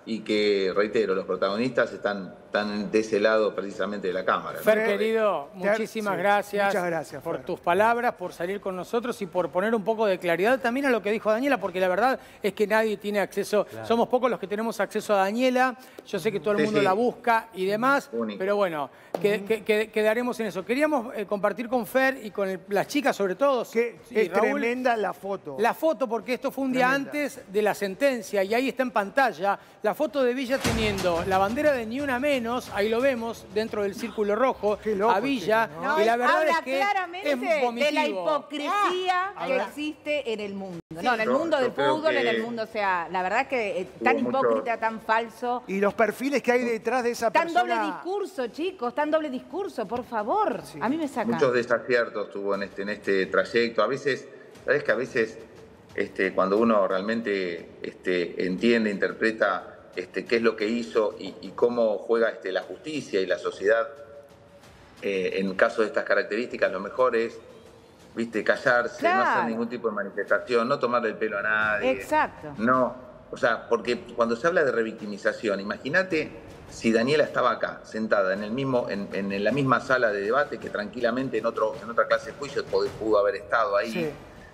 y que, reitero, los protagonistas están de ese lado precisamente de la cámara. Fer, querido, muchísimas gracias. Muchas gracias, por Fer. tus palabras, por salir con nosotros y por poner un poco de claridad también a lo que dijo Daniela, porque la verdad es que nadie tiene acceso, somos pocos los que tenemos acceso a Daniela, yo sé que todo el mundo la busca y demás, pero bueno, quedaremos en eso. Queríamos compartir con Fer y con las chicas sobre todo. Es tremenda la foto. La foto, porque esto fue un día antes de la sentencia y ahí está en pantalla la foto de Villa teniendo la bandera de Ni Una Menos, ahí lo vemos dentro del círculo rojo, a Villa, y la verdad es que claramente es vomitivo. de la hipocresía que existe en el mundo. No, en el mundo del fútbol, en el mundo, o sea, la verdad es que tan hipócrita, tan falso. Y los perfiles que hay detrás de esa persona. Tan doble discurso, chicos, tan doble discurso, por favor. A mí me saca. Muchos desaciertos tuvo en este trayecto. A veces, ¿sabes que a veces cuando uno realmente entiende, interpreta qué es lo que hizo y cómo juega la justicia y la sociedad, en casos de estas características, lo mejor es callarse, no hacer ningún tipo de manifestación, no tomarle el pelo a nadie. Exacto. No, o sea, porque cuando se habla de revictimización, imagínate si Daniela estaba acá, sentada en la misma sala de debate que tranquilamente en otra clase de juicio pudo haber estado ahí. Sí.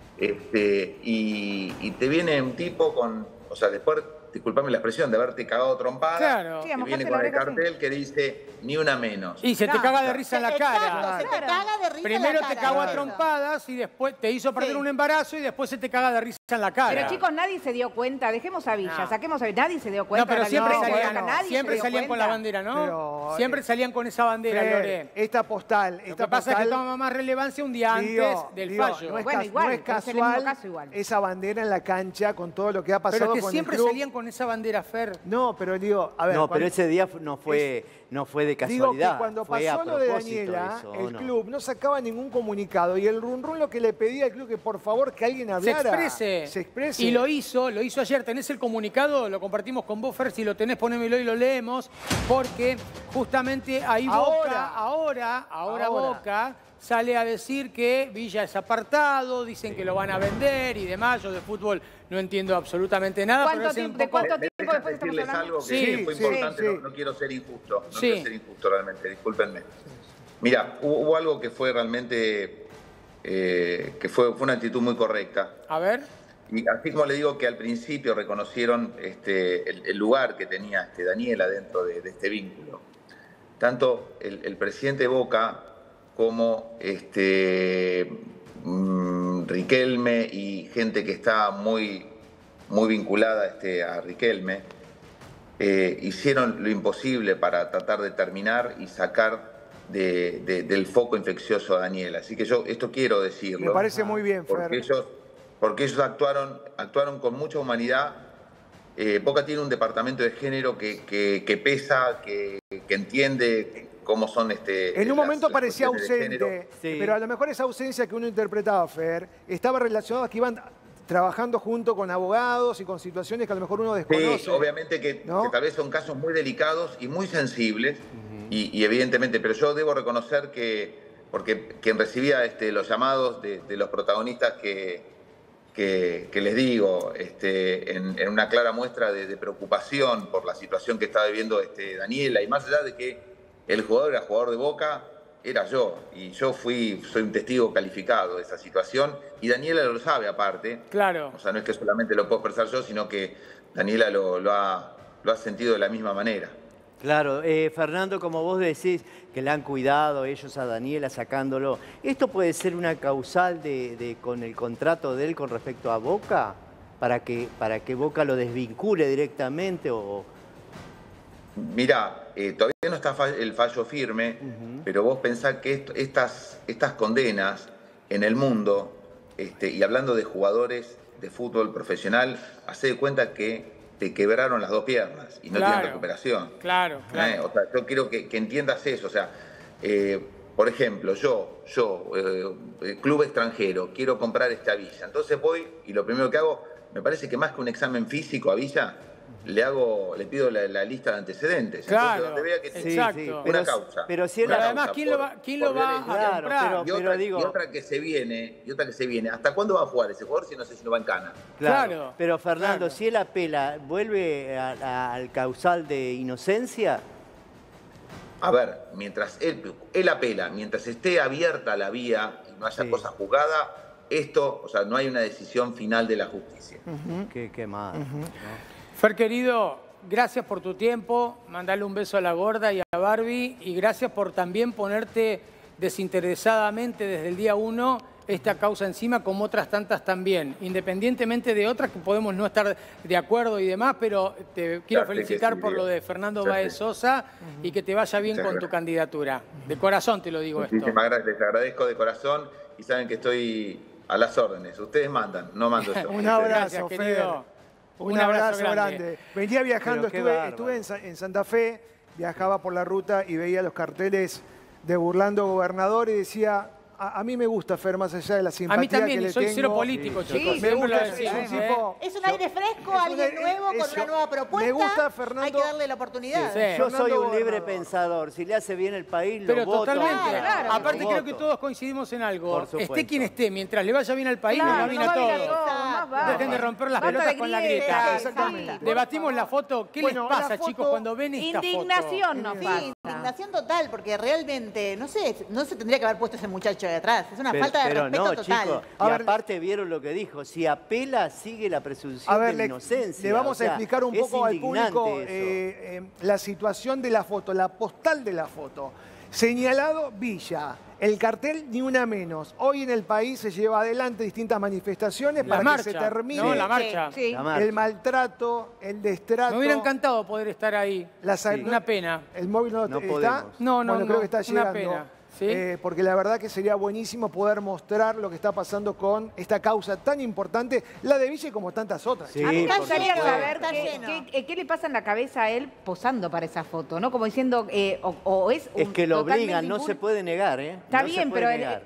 Y te viene un tipo o sea, después, disculpame la expresión, de haberte cagado trompada, Claro. que viene con el cartel que dice Ni Una Menos. Y se te caga de risa en la cara. Exacto, se te caga de risa Primero en la te cara. cagó a trompadas y después te hizo perder un embarazo y después se te caga de risa en la cara. Pero chicos, nadie se dio cuenta. Dejemos a Villa, saquemos a Villa. Nadie se dio cuenta. No, pero siempre nadie salían con la bandera, ¿no? Siempre salían con esa bandera, Lore. Esta postal, Lo que pasa es que toma más relevancia un día antes del fallo. No es, Bueno, igual, no es es el mismo casual caso igual. esa bandera en la cancha con todo lo que ha pasado Pero es que con siempre el club. salían con esa bandera, Fer. No, pero digo, a ver. No, pero ese día no fue de casualidad. Digo que cuando fue a pasó lo de propósito Daniela, eso, el ¿no? club no sacaba ningún comunicado y el run lo que le pedía al club que por favor que alguien hablara. Se exprese. Y lo hizo ayer. ¿Tenés el comunicado? Lo compartimos con vos, Fer. Si lo tenés, ponémelo y lo leemos. Porque justamente ahí ahora Boca sale a decir que Villa es apartado, dicen que lo van a vender y demás. Yo de fútbol no entiendo absolutamente nada. ¿De cuánto tiempo después estamos decirles hablando? algo que fue importante, no quiero ser injusto, quiero ser injusto realmente, discúlpenme. Mira, hubo algo que fue realmente, fue una actitud muy correcta. A ver. Y así como le digo que al principio reconocieron el lugar que tenía Daniela dentro de este vínculo, tanto el presidente de Boca como Riquelme y gente que está muy vinculada a Riquelme, hicieron lo imposible para tratar de terminar y sacar del foco infeccioso a Daniela. Así que yo esto quiero decirlo. Me parece muy bien, Fer. Porque ellos actuaron con mucha humanidad. Boca tiene un departamento de género que pesa, que entiende cómo son en un momento parecía ausente, sí. Pero a lo mejor esa ausencia que uno interpretaba, Fer, estaba relacionada a que iban trabajando junto con abogados y con situaciones que a lo mejor uno desconoce. Sí, obviamente que tal vez son casos muy delicados y muy sensibles, y evidentemente, pero yo debo reconocer que, porque quien recibía los llamados de los protagonistas que les digo, en una clara muestra de preocupación por la situación que estaba viviendo Daniela, y más allá de que el jugador era jugador de Boca, era yo, y yo soy un testigo calificado de esa situación, y Daniela lo sabe aparte. Claro. O sea, no es que solamente lo puedo expresar yo, sino que Daniela lo ha sentido de la misma manera. Claro, Fernando, como vos decís, que la han cuidado ellos a Daniela sacándolo, ¿esto puede ser una causal con el contrato de él con respecto a Boca? ¿Para que Boca lo desvincule directamente o...? Mirá, todavía no está el fallo firme, pero vos pensás que estas condenas en el mundo, y hablando de jugadores de fútbol profesional, hacé de cuenta que te quebraron las dos piernas y no tienen recuperación. Claro. O sea, yo quiero que entiendas eso. O sea, por ejemplo, yo club extranjero, quiero comprar a Villa. Entonces voy y lo primero que hago, me parece que más que un examen físico a Villa, le pido la lista de antecedentes. Claro, entonces, donde vea que exacto. una causa. Pero si Pero además, ¿quién lo va a comprar? Y otra que se viene, ¿hasta cuándo va a jugar ese jugador si no sé si no va en cana? Claro. Pero Fernando, si él apela, ¿vuelve al causal de inocencia? A ver, mientras él apela, mientras esté abierta la vía y no haya cosa juzgada, no hay una decisión final de la justicia. Qué mal. Fer, querido, gracias por tu tiempo, mandale un beso a la gorda y a Barbie, y gracias por también ponerte desinteresadamente desde el día 1 esta causa encima, como otras tantas también, independientemente de otras que podemos no estar de acuerdo y demás, pero te quiero felicitar por lo de Fernando Báez Sosa y que te vaya bien con tu candidatura. De corazón te lo digo esto. Muchísimas gracias, les agradezco de corazón y saben que estoy a las órdenes. Ustedes mandan, no mando yo. Un abrazo, Gracias, Fer. Un abrazo grande. Venía viajando, estuve en Santa Fe, viajaba por la ruta y veía los carteles de Burlando Gobernador y decía, a mí me gusta Fer, más allá de la simpatía a mí también, que le soy tengo. cero político, chicos. Me gusta, es un aire fresco, alguien nuevo, con una nueva propuesta. Me gusta, Fernando. Hay que darle la oportunidad. Yo soy un libre pensador. Si le hace bien el país, lo Pero voto. totalmente. Claro, Aparte lo creo voto. que todos coincidimos en algo. Por supuesto. Esté quien esté, mientras le vaya bien al país, Claro, le va bien a todos. Dejen de romper las Basta pelotas de con la grieta. grieta. Exactamente. Debatimos la foto. ¿Qué Bueno, les pasa, la foto- chicos, cuando ven esta Indignación foto? nos Sí, pasa. indignación total, porque realmente, no sé, no se tendría que haber puesto ese muchacho de atrás. Es una falta de respeto no, total. chicos. A Y ver, aparte vieron lo que dijo. Si apela, sigue la presunción A ver, de inocencia. le vamos O sea, a explicar un es poco al indignante público eso. la situación de la foto, la postal de la foto. Señalado Villa, el cartel ni una menos. Hoy en el país se lleva adelante distintas manifestaciones La para marcha, que se termine ¿no? La marcha. Sí. La marcha. el maltrato, el destrato. Me hubiera encantado poder estar ahí. Sí. Una pena. El móvil no No está. podemos. No, Bueno, creo que está una llegando. pena. ¿Sí? Porque la verdad que sería buenísimo poder mostrar lo que está pasando con esta causa tan importante, la de Villa y como tantas otras. Sí, A mí me por gustaría supuesto. saber Está lleno. qué le pasa en la cabeza a él posando para esa foto, ¿no? Como diciendo, o es Es que lo totalmente obligan, no se puede negar, ¿eh? Está No se bien, puede pero negar.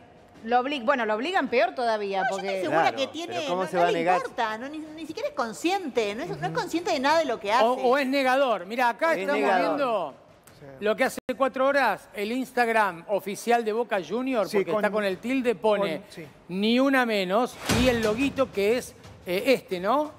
lo obligan peor todavía. No, yo porque estoy segura Claro, que tiene, pero ¿cómo no, se no va a le negar? importa, ni siquiera es consciente, no es consciente de nada de lo que hace. O es negador. Mira, acá Es estamos negador. viendo lo que hace 4 horas el Instagram oficial de Boca Juniors, Sí, porque está con el tilde, pone sí. ni una menos, y el loguito que es ¿no?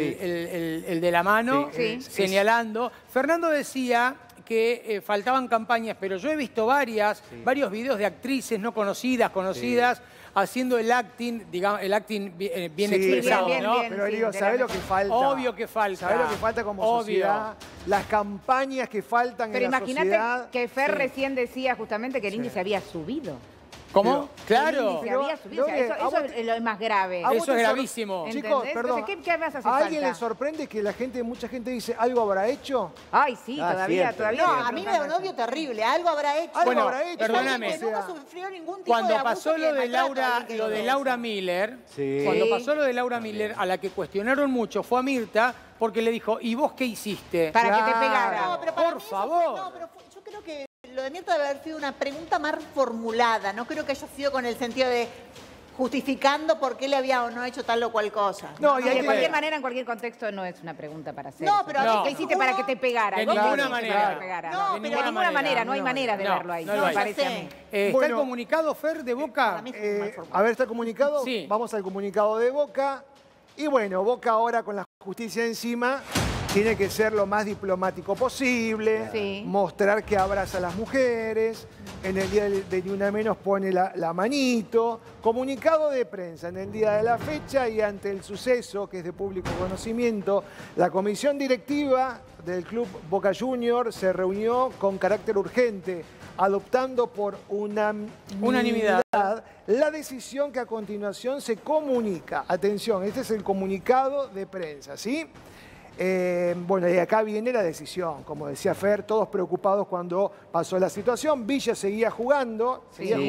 El de la mano, Sí. señalando. Fernando decía que faltaban campañas, pero yo he visto varios videos de actrices no conocidas, haciendo el acting, digamos, el acting bien Sí, expresado, bien, ¿no? bien. Pero Sí, digo, de ¿sabés la- lo que falta? Obvio que falta. ¿Sabés lo que falta como Obvio. sociedad? Las campañas que faltan Pero en la imagínate sociedad. que Fer recién decía justamente que el índice había subido. ¿Cómo? El Claro. índice Pero, había subido. O sea, Logue, a eso vos es lo más grave. ¿A vos Eso es te gravísimo. ¿Entendés? Chicos, perdón. Entonces, ¿qué más hace ¿A alguien falta? le sorprende que mucha gente dice algo habrá hecho? Ay, sí, Ah, todavía. cierto. No, a mí me da un odio terrible, algo habrá hecho. Algo Bueno, habrá hecho. perdóname. Que nunca sufrió ningún tipo Cuando de abuso pasó ni lo de maltrato, Laura, alguien que lo de diga Laura eso. Miller, Sí. cuando pasó lo de Laura Miller, a la que cuestionaron mucho fue a Mirta, porque le dijo, ¿y vos qué hiciste? Para que te Claro. pegara. No, pero para Por mí eso favor. yo creo que lo de Mirta debe haber sido una pregunta más formulada. No creo que haya sido con el sentido de justificando por qué le había o no hecho tal o cual cosa. No, y Y hay de que- cualquier manera, en cualquier contexto, no es una pregunta para hacer. No, pero No. ¿Qué hiciste para que te pegara? De ¿Vos qué ninguna hiciste manera. para que te pegara? No, de pero ninguna manera, no hay manera de No, verlo ahí, no lo me hay. parece Ya a sé. mí. ¿Está Bueno. el comunicado, Fer, de Boca? Para mí es mal formulado. A ver, ¿está el comunicado? Sí. Vamos al comunicado de Boca. Y bueno, Boca ahora con la justicia encima tiene que ser lo más diplomático posible, Sí. mostrar que abraza a las mujeres, en el día de Ni Una Menos pone la manito, comunicado de prensa en el día de la fecha y ante el suceso, que es de público conocimiento, la comisión directiva del club Boca Juniors se reunió con carácter urgente, adoptando por unanimidad la decisión que a continuación se comunica. Atención, este es el comunicado de prensa, ¿sí? Bueno, y acá viene la decisión. Como decía Fer, todos preocupados cuando pasó la situación. Villa seguía jugando,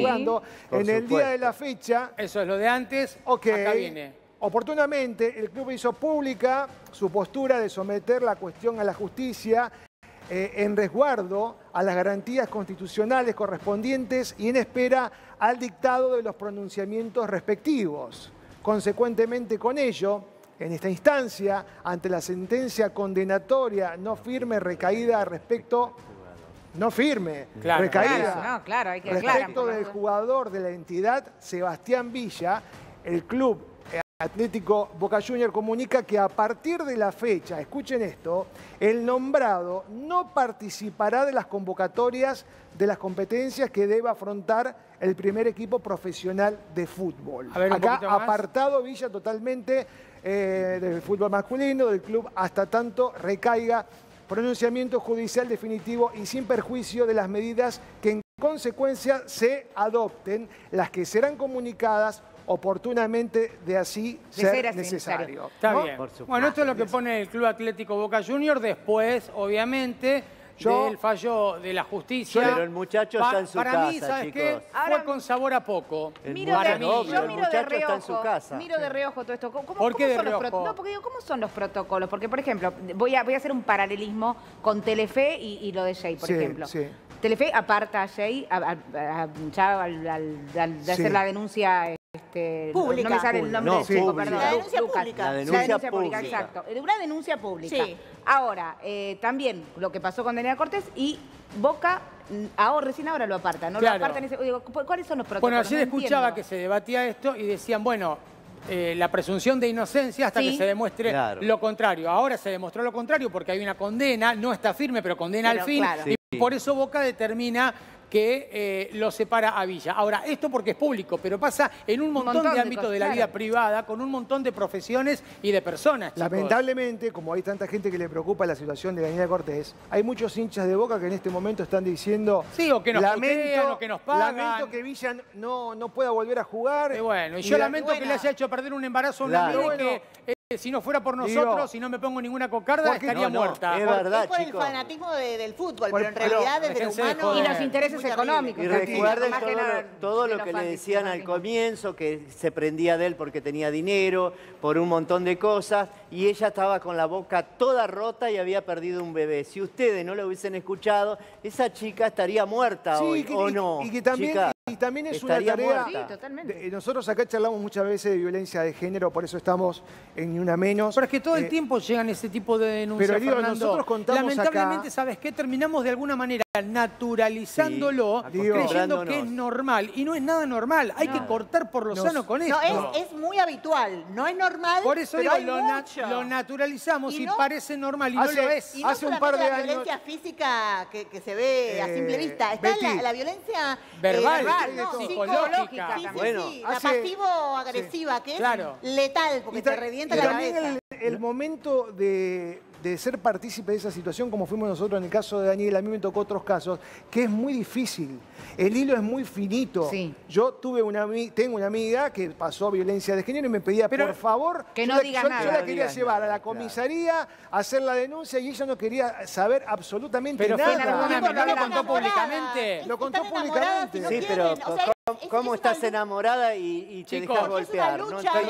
Por en el día supuesto. de la fecha. Eso es lo de antes. Ok. Acá viene. Oportunamente, el club hizo pública su postura de someter la cuestión a la justicia en resguardo a las garantías constitucionales correspondientes y en espera al dictado de los pronunciamientos respectivos. Consecuentemente con ello, en esta instancia, ante la sentencia condenatoria no firme recaída respecto... No firme, claro, recaída claro, hay que respecto del jugador de la entidad, Sebastián Villa, el club Atlético Boca Juniors comunica que a partir de la fecha, escuchen esto, el nombrado no participará de las convocatorias de las competencias que debe afrontar el primer equipo profesional de fútbol. A ver, acá apartado Villa totalmente del fútbol masculino, del club, hasta tanto recaiga pronunciamiento judicial definitivo y sin perjuicio de las medidas que en consecuencia se adopten, las que serán comunicadas oportunamente de así ser necesario. Está bien. Bueno, esto es lo que pone el Club Atlético Boca Juniors después, obviamente, del fallo de la justicia. Pero el muchacho está en su casa, Para mí, ¿sabes qué? Fue con sabor a poco. Yo miro de reojo todo esto. ¿Por qué de reojo? No, porque digo, ¿cómo son los protocolos? Porque, por ejemplo, voy a hacer un paralelismo con Telefe y lo de Jay, por ejemplo. Telefe aparta a Jay ya al hacer la denuncia... pública. No me sale el nombre del chico, perdón. La denuncia pública. La denuncia pública, exacto. Una denuncia pública. Sí. Ahora, también lo que pasó con Daniela Cortés y Boca, recién ahora lo aparta, ¿no? Claro. Lo apartan digo, ¿cuáles son los protocolos? Bueno, ayer no escuchaba entiendo. que se debatía esto y decían, bueno, la presunción de inocencia hasta que se demuestre lo contrario. Ahora se demostró lo contrario porque hay una condena, no está firme, pero condena al fin. Claro. Y por eso Boca determina que lo separa a Villa. Ahora, esto porque es público, pero pasa en un montón de ámbitos cosas, de la vida privada, con un montón de profesiones y de personas, chicos. Lamentablemente, como hay tanta gente que le preocupa la situación de Daniela Cortés, hay muchos hinchas de Boca que en este momento están diciendo... Sí, o que nos putean, o que nos pagan. Lamento que Villa no pueda volver a jugar. Y bueno, y yo lamento que le haya hecho perder un embarazo a una amiga que... si no fuera por nosotros, si no me pongo ninguna cocarda, estaría muerta. Es verdad, es por chicos. el fanatismo del fútbol, pero en realidad desde lo humano... Y los intereses económicos. Y recuerden todo lo que le decían al comienzo, que se prendía de él porque tenía dinero, por un montón de cosas, y ella estaba con la boca toda rota y había perdido un bebé. Si ustedes no lo hubiesen escuchado, esa chica estaría muerta hoy, ¿o no? Y que también... Chica, Y también es una tarea... Sí, totalmente. Nosotros acá charlamos muchas veces de violencia de género, por eso estamos en Ni Una Menos. Pero es que todo el tiempo llegan ese tipo de denuncias, pero digo, Fernando. nosotros contamos lamentablemente, acá... ¿sabes qué? Terminamos de alguna manera naturalizándolo, creyendo que es normal. Y no es nada normal. Hay que cortar por lo sano con esto. No, es muy habitual. No es normal, por eso pero digo, lo naturalizamos y parece normal y no lo es. Y no hace un par de años... la violencia física que se ve a simple vista. Está la violencia... verbal, psicológica. Sí, la pasivo-agresiva, que es letal, porque te revienta la cabeza. El momento de ser partícipe de esa situación, como fuimos nosotros en el caso de Daniel, a mí me tocó otros casos, que es muy difícil. El hilo es muy finito. Sí. Yo tengo una amiga que pasó violencia de género y me pedía, por favor, que no diga nada. Yo la quería llevar a la comisaría, a hacer la denuncia y ella no quería saber absolutamente nada. Pero ¿no lo contó públicamente? Lo contó públicamente. Sí, pero ¿cómo estás enamorada y te dejas golpear?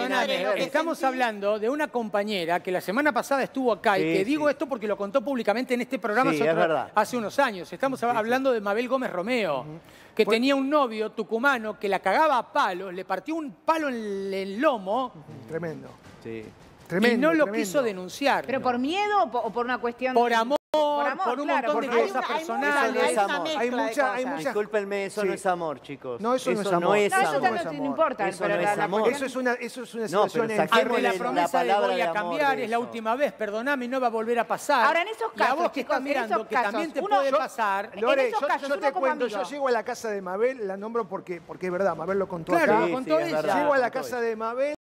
Estamos hablando de una compañera que la semana pasada estuvo acá y que digo esto porque lo contó públicamente en este programa hace unos años. Estamos hablando de Mabel Gómez Romeo, que tenía un novio tucumano que la cagaba a palos, le partió un palo en el lomo. Tremendo. Sí. Tremendo, y no lo quiso denunciar. ¿Pero por miedo o por una cuestión por amor, por un montón de cosas personales. Hay mucha... Discúlpenme, eso no es amor, chicos. No, eso no es amor. Eso no importa. Eso no es amor. Eso es una situación ante la promesa de voy a cambiar, es la última vez, perdóname, no va a volver a pasar. Ahora, en esos casos, y a vos que estás mirando, que también te puede pasar. Lore, yo te cuento, yo llego a la casa de Mabel, la nombro porque es verdad, Mabel lo contó acá. Claro, lo contó ella. Llego a la casa de Mabel,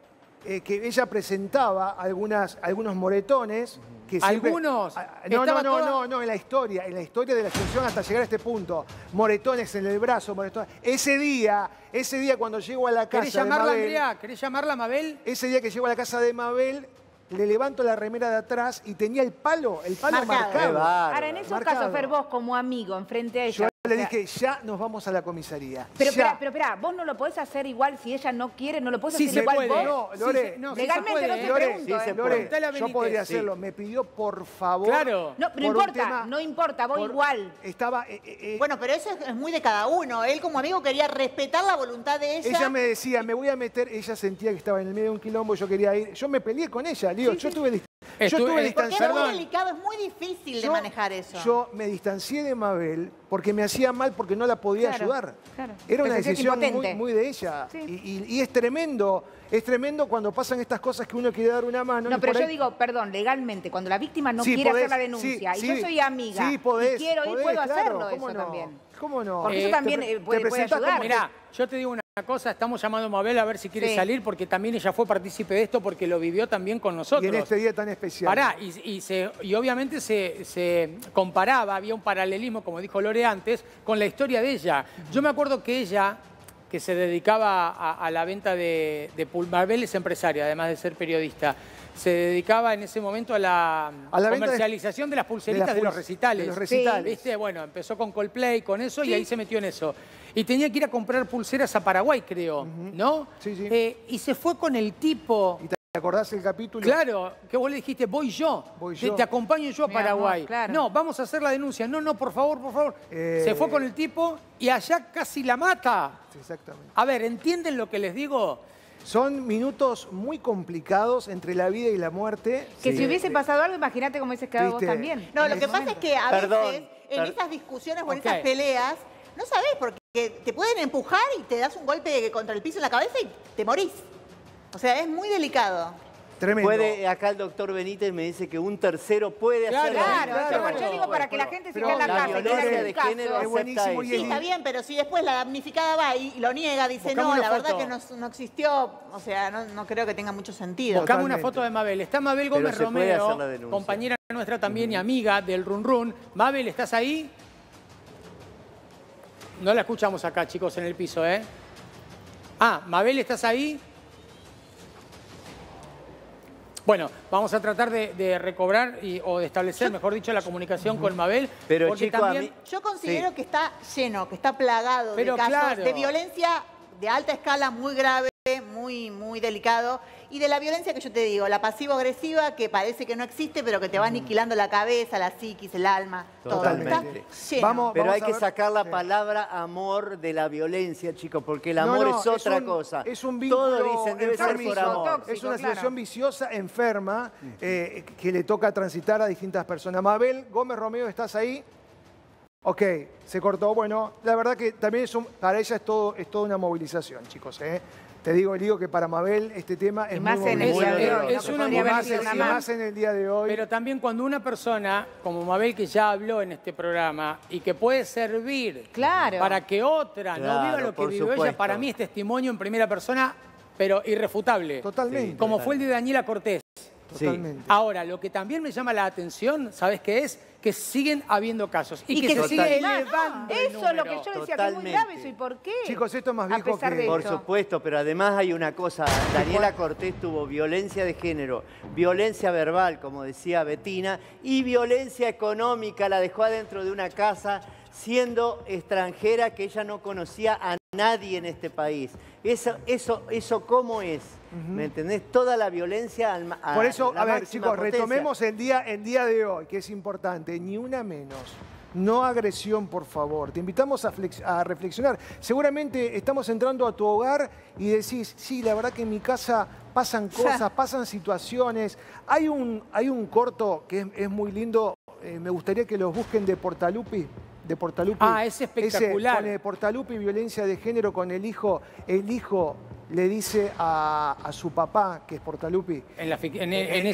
que ella presentaba algunos moretones. Que siempre, ¿algunos? No, en la historia de la situación hasta llegar a este punto. Moretones en el brazo, moretones. Ese día cuando llego a la casa de Mabel... Andrea? ¿Querés llamarla, Mabel? Ese día que llego a la casa de Mabel, le levanto la remera de atrás y tenía el palo marcado. Ahora, en esos casos, Fer, vos como amigo, enfrente a ella, le dije, ya nos vamos a la comisaría. Pero espera, vos no lo podés hacer igual si ella no quiere, no lo podés hacer igual puede. vos. No, Lore, legalmente no te pregunto. Yo podría hacerlo. Me pidió, por favor. Claro. No, pero no importa, vos igual. Estaba... Bueno, pero eso es muy de cada uno. Él como amigo quería respetar la voluntad de ella. Ella me decía, me voy a meter. Ella sentía que estaba en el medio de un quilombo, yo quería ir. Yo me peleé con ella, digo, yo tuve distanciado. Porque es muy delicado, es muy difícil de manejar eso. Yo me distancié de Mabel porque me hacía mal, porque no la podía ayudar. Claro. Era una decisión muy de ella. Sí. Y es tremendo cuando pasan estas cosas que uno quiere dar una mano. No, pero yo digo, perdón, legalmente, cuando la víctima no quiere hacer la denuncia y yo soy amiga y quiero ir, puedo hacerlo eso también. ¿Cómo no? Porque eso también puede ayudar. Mirá, yo te digo una cosa, estamos llamando a Mabel a ver si quiere salir, porque también ella fue partícipe de esto, porque lo vivió también con nosotros. Y en este día tan especial. Pará, y obviamente se comparaba, había un paralelismo, como dijo Lore antes, con la historia de ella. Yo me acuerdo que ella, que se dedicaba a la venta de Mabel es empresaria, además de ser periodista, se dedicaba en ese momento a la comercialización de las pulseritas de los recitales. De los recitales. ¿Viste? Bueno, empezó con Coldplay, con eso, y ahí se metió en eso. Y tenía que ir a comprar pulseras a Paraguay, creo, ¿no? Sí. Y se fue con el tipo... ¿Y te acordás el capítulo? Claro, que vos le dijiste, voy yo. Te acompaño yo a Paraguay. Claro. No, vamos a hacer la denuncia. No, por favor. Se fue con el tipo y allá casi la mata. Exactamente. A ver, ¿entienden lo que les digo? Son minutos muy complicados entre la vida y la muerte. Que si hubiese pasado algo, imagínate cómo hubieses quedado vos también. No, lo que pasa es que a veces en esas discusiones o en esas peleas, no sabés, porque te pueden empujar y te das un golpe contra el piso en la cabeza y te morís. O sea, es muy delicado. Tremendo. Acá el doctor Benítez me dice que un tercero puede hacerlo. Claro. Yo digo para que la gente se quede en la casa. La violencia de género es buenísimo. Sí, está bien, pero si después la damnificada va y lo niega, dice, no, la verdad que no existió, o sea, no creo que tenga mucho sentido. Buscamos una foto de Mabel. Está Mabel Gómez Romero, compañera nuestra también y amiga del Run Run. Mabel, ¿estás ahí? No la escuchamos acá, chicos, en el piso, ¿eh? Mabel, ¿estás ahí? Bueno, vamos a tratar de recobrar o de establecer, mejor dicho, la comunicación con Mabel. Pero porque chico, también... Yo considero que está lleno, que está plagado de casos de violencia de alta escala, muy grave, muy delicado. Y de la violencia que yo te digo, la pasivo-agresiva, que parece que no existe, pero que te va aniquilando la cabeza, la psiquis, el alma, totalmente. Todo. Está lleno. Pero hay que sacar la palabra amor de la violencia, chicos, porque el amor es otra cosa. Es un vínculo. Todos dicen, debe ser por amor. Tóxico, es una situación viciosa, enferma, que le toca transitar a distintas personas. Mabel Gómez Romero, ¿estás ahí? Ok, se cortó. Bueno, la verdad que también para ella es toda una movilización, chicos, Te digo que para Mabel este tema es más muy en el día de hoy. Es una más en el día de hoy. Pero también cuando una persona, como Mabel, que ya habló en este programa, y que puede servir para que otra no viva lo que vivió ella, para mí es testimonio en primera persona, pero irrefutable. Totalmente. Como fue el de Daniela Cortés. Totalmente. Ahora, lo que también me llama la atención, ¿sabes qué es? Que siguen habiendo casos y que se sigue elevando el Eso es lo que yo decía, que es muy grave eso. ¿Y por qué? Chicos, esto es más viejo que... Por supuesto, pero además hay una cosa. Daniela Cortés tuvo violencia de género, violencia verbal, como decía Betina, y violencia económica. La dejó adentro de una casa siendo extranjera, que ella no conocía a nadie en este país. Eso ¿cómo es? ¿Me entendés? Toda la violencia Por eso, a ver, chicos, retomemos el día de hoy, que es importante, ni una menos. No agresión, por favor. Te invitamos a reflexionar. Seguramente estamos entrando a tu hogar y decís, sí, la verdad que en mi casa pasan cosas, pasan situaciones. Hay un corto que es muy lindo, me gustaría que los busquen de Portalupi. Es espectacular. Pone Portalupi, violencia de género con el hijo. El hijo le dice a su papá, que es Portalupi, en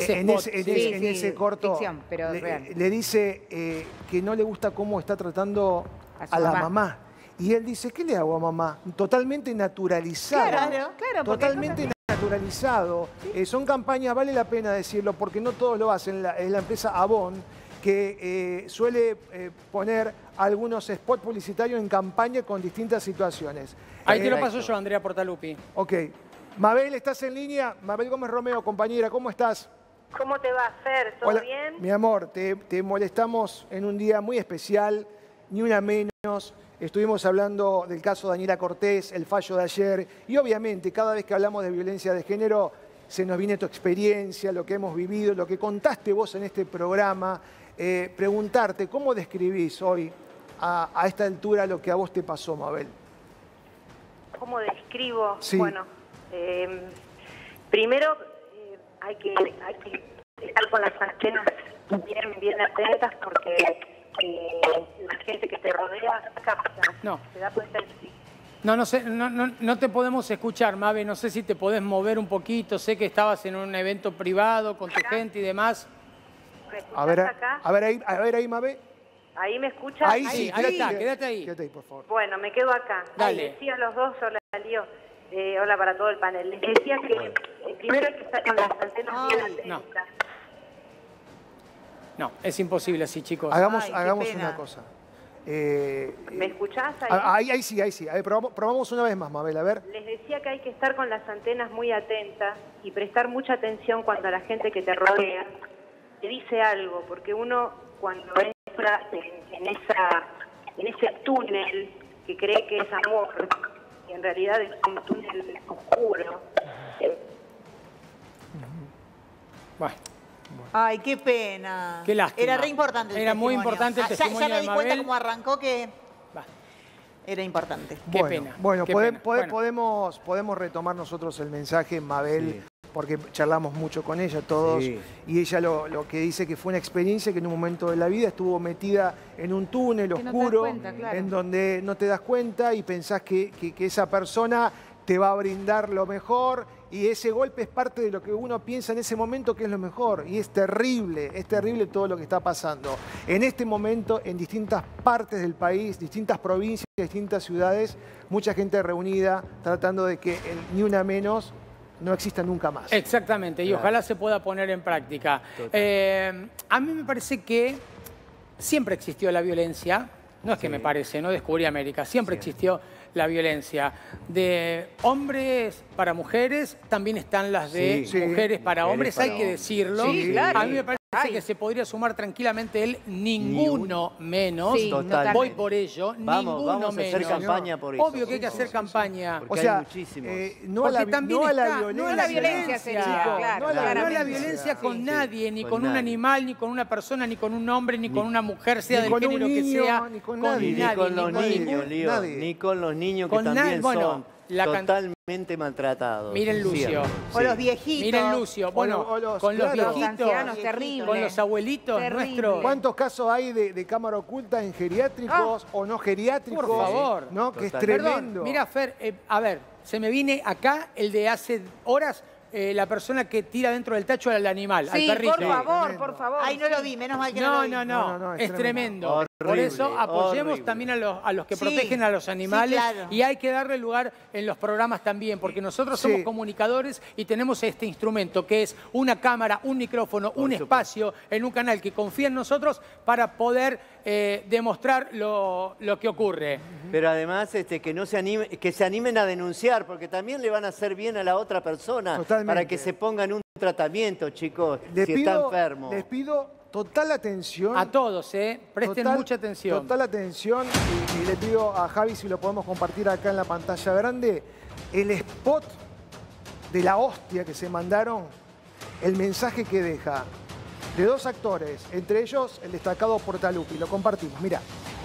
ese corto, ficción, pero le dice que no le gusta cómo está tratando a la mamá. Y él dice, ¿qué le hago a mamá? Totalmente naturalizado. Claro. Totalmente naturalizado. Son campañas, vale la pena decirlo, porque no todos lo hacen. Es la empresa Avon, que suele poner algunos spots publicitarios en campaña con distintas situaciones. Ahí te lo paso yo, Andrea Portalupi. Ok. Mabel, ¿estás en línea? Mabel Gómez Romero, compañera, ¿cómo estás? ¿Cómo te va a hacer? ¿Todo bien? Mi amor, te molestamos en un día muy especial, ni una menos. estuvimos hablando del caso Daniela Cortés, el fallo de ayer, y obviamente cada vez que hablamos de violencia de género se nos viene tu experiencia, lo que hemos vivido, lo que contaste vos en este programa. Preguntarte, ¿cómo describís hoy a esta altura lo que a vos te pasó, Mabel? ¿Cómo describo? Sí. Bueno, primero hay que estar con las antenas bien atentas porque la gente que te rodea capta. No. ¿Te da cuenta? No te podemos escuchar, Mabe. No sé si te podés mover un poquito. Sé que estabas en un evento privado con tu gente y demás. ¿Me escuchás A ver acá? ahí, Mabel. ¿Ahí me escuchas? Ahí sí, ahí está, quédate ahí. Quédate ahí, por favor. Bueno, me quedo acá. Dale. Les decía a los dos, hola Lío, hola para todo el panel. Les decía que primero hay que estar con las antenas bien atentas. No, es imposible así, chicos. Hagamos pena. una cosa. ¿Me escuchás ahí? Ahí sí. A ver, probamos una vez más, Mabel, a ver. Les decía que hay que estar con las antenas muy atentas y prestar mucha atención cuando la gente que te rodea te dice algo, porque uno cuando entra en ese túnel que cree que es amor, y en realidad es un túnel oscuro. Bueno. Ay, qué pena. Qué lástima. Era re importante el Era muy testimonio. importante el testimonio ya me de di cuenta Mabel. cómo arrancó que Va. era importante. Qué pena. Bueno, qué pena. Bueno. podemos retomar nosotros el mensaje, Mabel, porque charlamos mucho con ella todos, Sí. y ella lo que dice que fue una experiencia que en un momento de la vida estuvo metida en un túnel Que no te das oscuro, cuenta, claro. en donde no te das cuenta y pensás que esa persona te va a brindar lo mejor, y ese golpe es parte de lo que uno piensa en ese momento que es lo mejor, y es terrible todo lo que está pasando. En este momento, en distintas partes del país, distintas provincias, distintas ciudades, mucha gente reunida tratando de que el Ni Una Menos no exista nunca más. Exactamente, y ojalá se pueda poner en práctica. A mí me parece que siempre existió la violencia, no es que me parece, no descubrí América, siempre existió la violencia. De hombres para mujeres, también están las de mujeres para hombres, hay que decirlo. Sí, claro. A mí me parece que se podría sumar tranquilamente el ninguno menos. Sí, Totalmente. Voy por ello, ninguno vamos a hacer menos. campaña por eso. Obvio que hay que hacer campaña. Porque O sea, hay muchísimos. no a la violencia. no a la violencia sería, claro. No a la claramente. violencia con nadie, ni con con un nadie. animal, ni con una persona, ni con un hombre, ni con una mujer, sea del con un género que niño, sea. ni con Ni nadie. con los nadie. niños, Lío, Nadie. ni con los niños que Con también nadie, bueno, son la totalmente maltratados. Miren Lucio. Cierto. O los viejitos. Miren Lucio, bueno, O los- con los claro. viejitos, Los ancianos, terrible. con los abuelitos Terrible. nuestros. ¿Cuántos casos hay de cámara oculta en geriátricos o no geriátricos? Por favor. ¿No? Que es Totalmente. tremendo. Perdón, mira, Fer, a ver, se me viene acá el de hace horas, la persona que tira dentro del tacho al animal, Sí, al perrito. por favor, Tremendo. por favor. Ay, no lo vi, menos mal que no, lo vi. No, es tremendo. Horrible, Por eso apoyemos horrible. también a los que Sí, protegen a los animales, sí, claro. y hay que darle lugar en los programas también, porque nosotros somos comunicadores y tenemos este instrumento que es una cámara, un micrófono, un espacio en un canal que confía en nosotros para poder demostrar lo que ocurre. Pero además que se animen a denunciar, porque también le van a hacer bien a la otra persona. Totalmente. Para que se pongan un tratamiento, chicos, Les si pido, está enfermo. les pido total atención. A todos, presten mucha atención. Total atención, y le pido a Javi si lo podemos compartir acá en la pantalla grande. El spot de la hostia que se mandaron, el mensaje que deja de dos actores, entre ellos el destacado Portalupi. Lo compartimos, mira.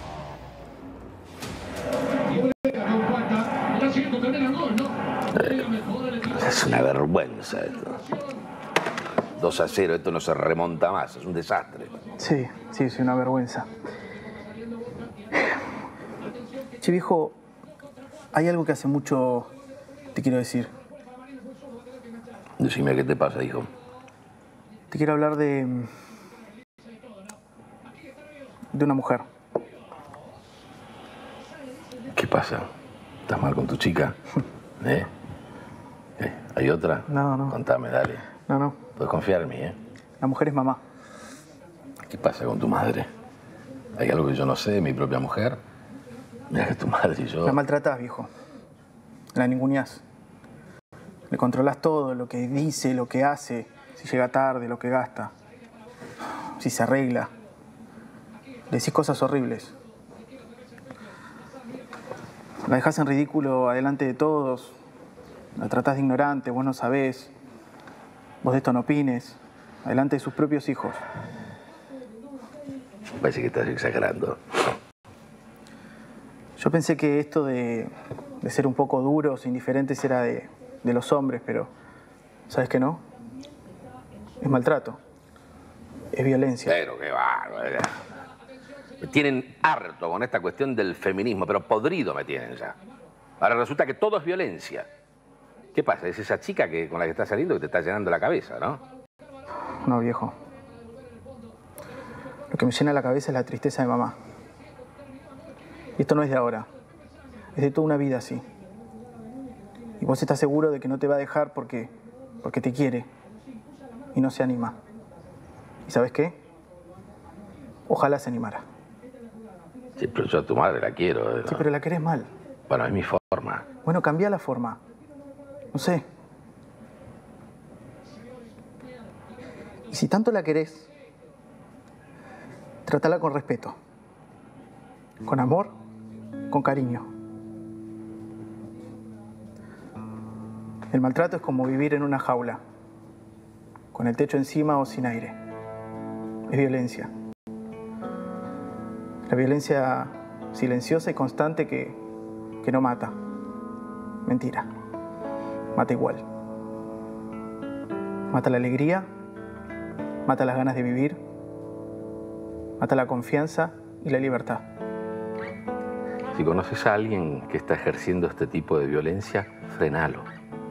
Es una vergüenza esto. 2-0, esto no se remonta más, es un desastre. Sí, es una vergüenza. Che, viejo, hay algo que hace mucho te quiero decir. Decime qué te pasa, hijo. Te quiero hablar de una mujer. ¿Qué pasa? ¿Estás mal con tu chica? ¿Eh? ¿Hay otra? No. Contame, dale. No. Puedes confiar en mí, ¿eh? La mujer es mamá. ¿Qué pasa con tu madre? ¿Hay algo que yo no sé de mi propia mujer? Mira que tu madre y yo... La maltratás, viejo. La ninguneás. Le controlás todo, lo que dice, lo que hace, si llega tarde, lo que gasta, si se arregla. Le decís cosas horribles. La dejas en ridículo adelante de todos. La tratás de ignorante, vos no sabés. Vos de esto no opines. Adelante de sus propios hijos. Parece que estás exagerando. Yo pensé que esto de ser un poco duros, indiferentes, era de los hombres, pero ¿sabes qué no? Es maltrato. Es violencia. Pero qué bárbaro. Me tienen harto con esta cuestión del feminismo, pero podrido me tienen ya. Ahora resulta que todo es violencia. ¿Qué pasa? Es esa chica con la que estás saliendo que te está llenando la cabeza, ¿no? No, viejo. Lo que me llena la cabeza es la tristeza de mamá. Y esto no es de ahora. Es de toda una vida así. Y vos estás seguro de que no te va a dejar porque te quiere. Y no se anima. ¿Y sabes qué? Ojalá se animara. Sí, pero yo a tu madre la quiero. ¿No? Sí, pero la querés mal. Bueno, es mi forma. Bueno, cambia la forma. No sé. Y si tanto la querés, trátala con respeto. Con amor, con cariño. El maltrato es como vivir en una jaula, con el techo encima o sin aire. Es violencia. La violencia silenciosa y constante que no mata. Mentira. Mata igual. Mata la alegría, mata las ganas de vivir, mata la confianza y la libertad. Si conoces a alguien que está ejerciendo este tipo de violencia, frenalo.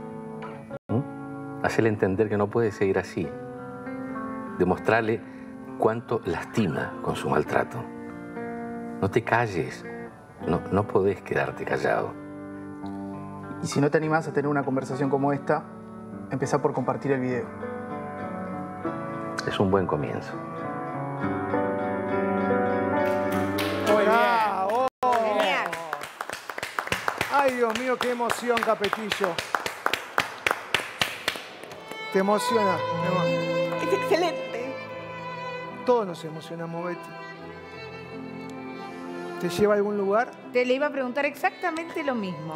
Hacele entender que no puede seguir así. Demostrarle cuánto lastima con su maltrato. No te calles. No podés quedarte callado. Y si no te animás a tener una conversación como esta, empezá por compartir el video. Es un buen comienzo. Muy bien. Genial. Ay, Dios mío, qué emoción, Capetillo. Te emociona. Es excelente. Todos nos emocionamos, Betty. ¿Te lleva a algún lugar? Te le iba a preguntar exactamente lo mismo.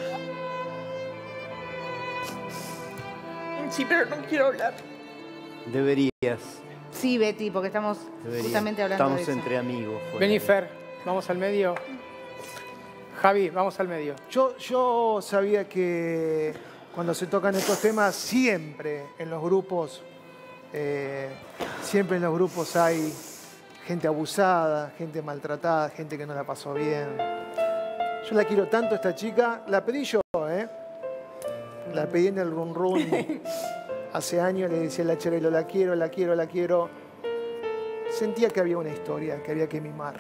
Sí, pero no quiero hablar. Deberías. Sí, Betty, porque estamos justamente hablando de eso. Estamos entre amigos. Vení, Fer, vamos al medio. Javi, vamos al medio. Yo sabía que cuando se tocan estos temas, siempre en los grupos hay gente abusada, gente maltratada, gente que no la pasó bien. Yo la quiero tanto, esta chica. La pedí yo, ¿eh? La pedí en el Run Run. Hace años le decía a la Cherelo, la quiero, la quiero, la quiero. Sentía que había una historia, que había que mimar.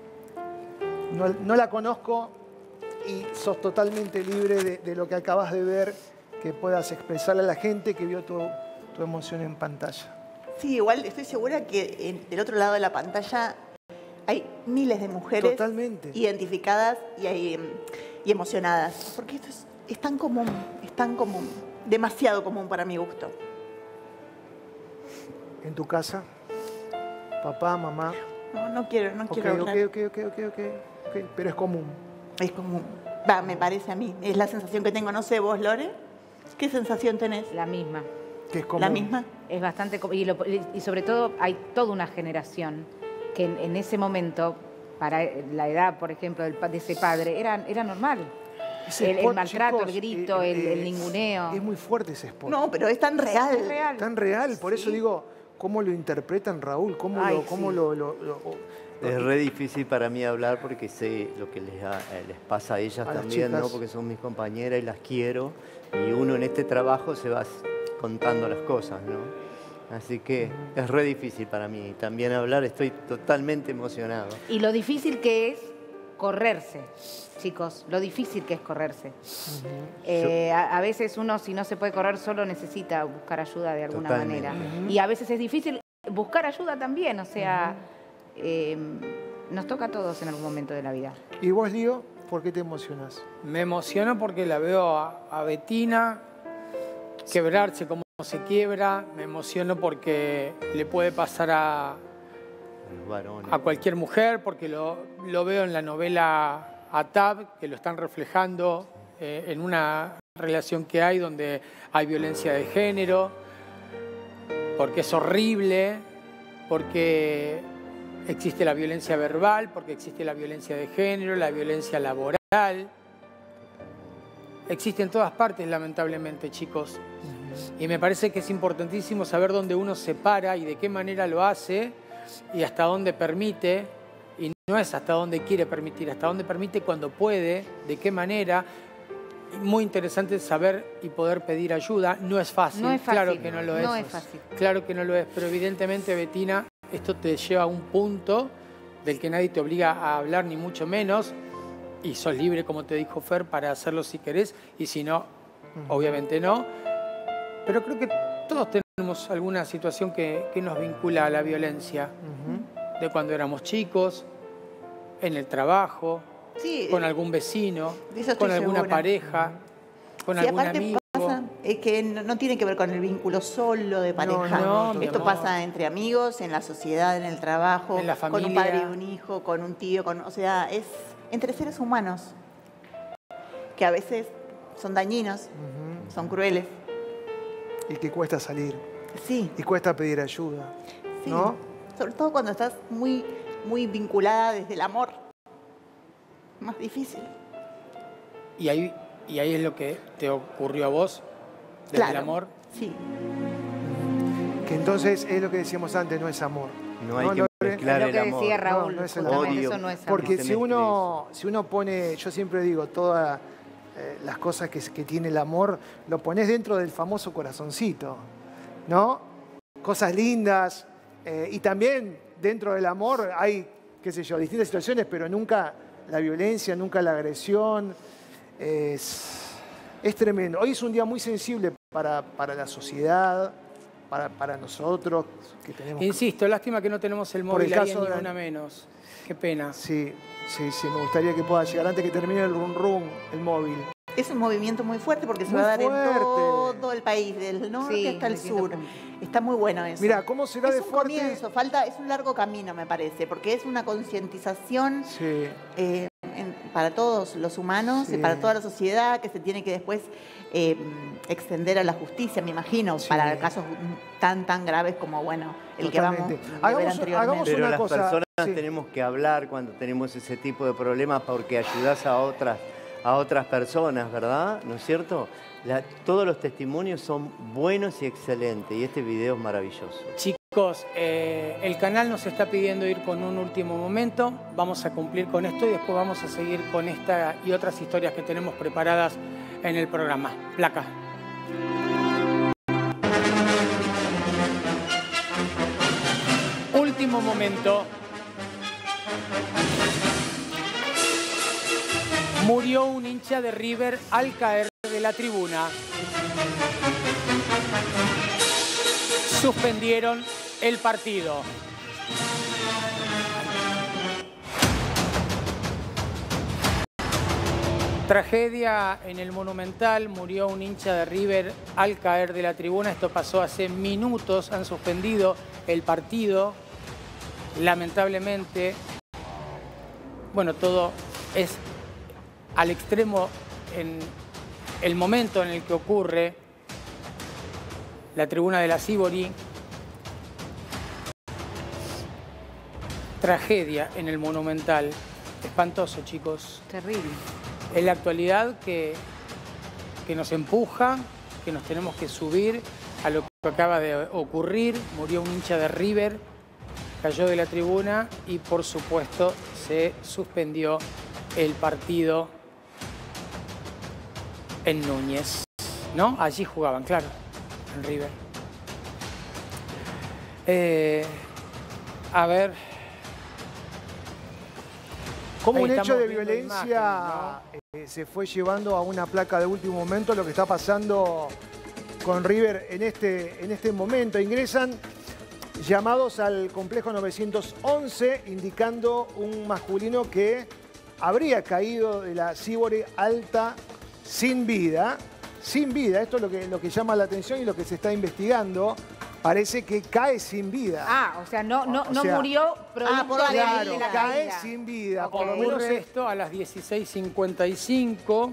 No la conozco y sos totalmente libre de lo que acabas de ver, que puedas expresarle a la gente que vio tu emoción en pantalla. Sí, igual estoy segura que del otro lado de la pantalla hay miles de mujeres totalmente identificadas y emocionadas. Porque esto es tan común, demasiado común para mi gusto. ¿En tu casa? ¿Papá, mamá? No quiero hablar. Ok, pero es común. Es común. Me parece a mí. Es la sensación que tengo. No sé, vos, Lore, ¿qué sensación tenés? La misma. ¿Que es común? ¿La misma? Es bastante común. Y sobre todo hay toda una generación que en ese momento, para la edad, por ejemplo, de ese padre, era normal. El maltrato, chicos, el grito, el ninguneo. Es muy fuerte ese spot. No, pero es tan real. Es real. Tan real, por eso digo, ¿cómo lo interpretan, Raúl? ¿Cómo Es re difícil para mí hablar porque sé lo que les pasa a ellas también, ¿no? Porque son mis compañeras y las quiero. Y uno en este trabajo se va contando las cosas, ¿no? Así que es re difícil para mí también hablar, estoy totalmente emocionado. Y lo difícil que es correrse, chicos, lo difícil que es correrse. A veces uno, si no se puede correr solo, necesita buscar ayuda de alguna manera. Y a veces es difícil buscar ayuda también, o sea, nos toca a todos en algún momento de la vida. ¿Y vos, Lío, por qué te emocionás? Me emociono porque la veo a Betina quebrarse como se quiebra. Me emociono porque le puede pasar a cualquier mujer, porque lo veo en la novela a Tab, que lo están reflejando en una relación que hay donde hay violencia de género, porque es horrible, porque existe la violencia verbal, porque existe la violencia de género, la violencia laboral. Existe en todas partes, lamentablemente, chicos. Y me parece que es importantísimo saber dónde uno se para y de qué manera lo hace y hasta dónde permite. Y no es hasta dónde quiere permitir, hasta dónde permite cuando puede, de qué manera. Muy interesante saber y poder pedir ayuda. No es fácil, no es fácil. Claro que no lo es. No es fácil. Claro que no lo es, pero evidentemente, Betina, esto te lleva a un punto del que nadie te obliga a hablar, ni mucho menos, y sos libre, como te dijo Fer, para hacerlo si querés, y si no, obviamente no. Pero creo que todos tenemos alguna situación que nos vincula a la violencia, de cuando éramos chicos, en el trabajo, sí, con algún vecino, con alguna pareja, con algún amigo. Pasa, es que no tiene que ver con el vínculo solo de pareja. No, esto pasa entre amigos, en la sociedad, en el trabajo, en la familia, con un padre y un hijo, con un tío, o sea, es entre seres humanos que a veces son dañinos, son crueles. Y que cuesta salir. Sí. Y cuesta pedir ayuda. Sí. ¿No? Sobre todo cuando estás muy, muy vinculada desde el amor. Más difícil. Y ahí es lo que te ocurrió a vos, desde el amor. Sí. Que entonces es lo que decíamos antes, no es amor. No hay que mezclar el amor. Es lo que decía Raúl, no es el amor. eso no es amor. Porque si uno pone, yo siempre digo, todas las cosas que tiene el amor, lo pones dentro del famoso corazoncito, ¿no? Cosas lindas. Y también dentro del amor hay, qué sé yo, distintas situaciones, pero nunca la violencia, nunca la agresión. Es tremendo. Hoy es un día muy sensible para la sociedad, para nosotros. Que tenemos Insisto, lástima que no tenemos el móvil ahí en Ni Una Menos. Qué pena. Sí, me gustaría que pueda llegar antes que termine el rum el móvil. Es un movimiento muy fuerte porque se va a dar en todo el país, del norte hasta el sur. Está muy bueno eso. Mira, ¿cómo será de fuerte? Es un comienzo, es un largo camino, me parece, porque es una concientización para todos los humanos, para toda la sociedad, que se tiene que después extender a la justicia, me imagino, para casos tan graves como, el que vamos a ver anteriormente. Pero las personas tenemos que hablar cuando tenemos ese tipo de problemas porque ayudás a otras personas, ¿verdad? ¿No es cierto? Todos los testimonios son buenos y excelentes y este video es maravilloso. Chicos, el canal nos está pidiendo ir con un último momento. Vamos a cumplir con esto y después vamos a seguir con esta y otras historias que tenemos preparadas en el programa. Placa. Último momento. Murió un hincha de River al caer de la tribuna. Suspendieron el partido. Tragedia en el Monumental. Murió un hincha de River al caer de la tribuna. Esto pasó hace minutos. Han suspendido el partido. Lamentablemente, todo es al extremo en el momento en el que ocurre. La tribuna de la Sívori. Tragedia en el Monumental. Espantoso, chicos. Terrible. Es la actualidad que nos empuja, que nos tenemos que subir a lo que acaba de ocurrir. Murió un hincha de River, cayó de la tribuna y, por supuesto, se suspendió el partido en Núñez, ¿no? Allí jugaban, claro, en River. A ver. Como un hecho de violencia se fue llevando a una placa de último momento lo que está pasando con River en este momento. Ingresan llamados al complejo 911 indicando un masculino que habría caído de la Sívori Alta sin vida. Sin vida, esto es lo que llama la atención y lo que se está investigando. parece que cae sin vida. Ah, o sea, no O sea, murió producto de claro, la cae caída. sin vida. Por lo menos esto a las 16:55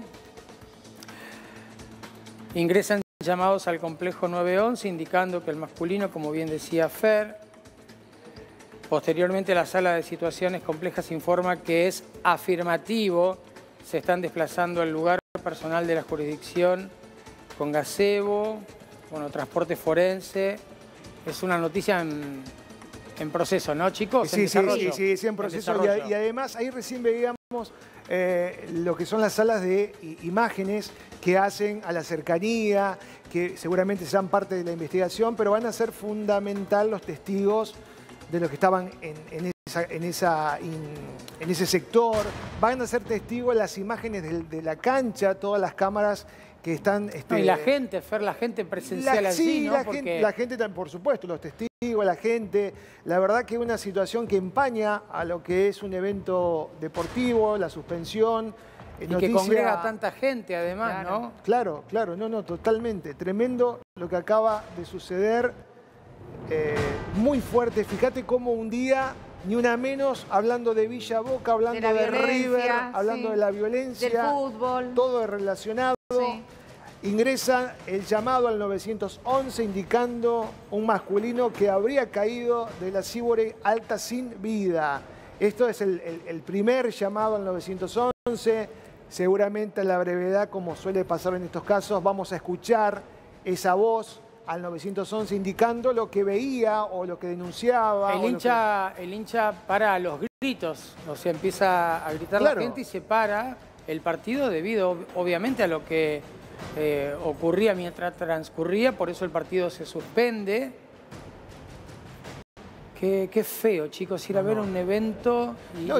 ingresan llamados al complejo 911 indicando que el masculino, como bien decía Fer, posteriormente la sala de situaciones complejas informa que es afirmativo, se están desplazando al lugar personal de la jurisdicción con gazebo, bueno, transporte forense. Es una noticia en proceso, ¿no, chicos? Sí, en proceso. Y además ahí recién veíamos lo que son las salas de imágenes que hacen a la cercanía, que seguramente serán parte de la investigación, pero van a ser fundamental los testigos de los que estaban en ese sector. Van a ser testigos las imágenes de la cancha, todas las cámaras que están... y la gente, Fer, la gente presencial allí, ¿no? La gente, por supuesto, los testigos, la gente. La verdad que es una situación que empaña a lo que es un evento deportivo, la suspensión. Y que congrega a tanta gente, además, claro, ¿no? Claro, no, totalmente. Tremendo lo que acaba de suceder. Muy fuerte. Fíjate cómo un día, ni una menos, hablando de Villa Boca, hablando de River, hablando de la violencia. Del fútbol. Todo relacionado. Sí. Ingresa el llamado al 911 indicando un masculino que habría caído de la Sibore alta sin vida. Esto es el primer llamado al 911. Seguramente a la brevedad, como suele pasar en estos casos, vamos a escuchar esa voz al 911 indicando lo que veía o lo que denunciaba. El hincha para los gritos, o sea, empieza a gritar la gente y se para el partido debido, obviamente, a lo que ocurría mientras transcurría, por eso el partido se suspende. Qué feo, chicos, ir a ver un evento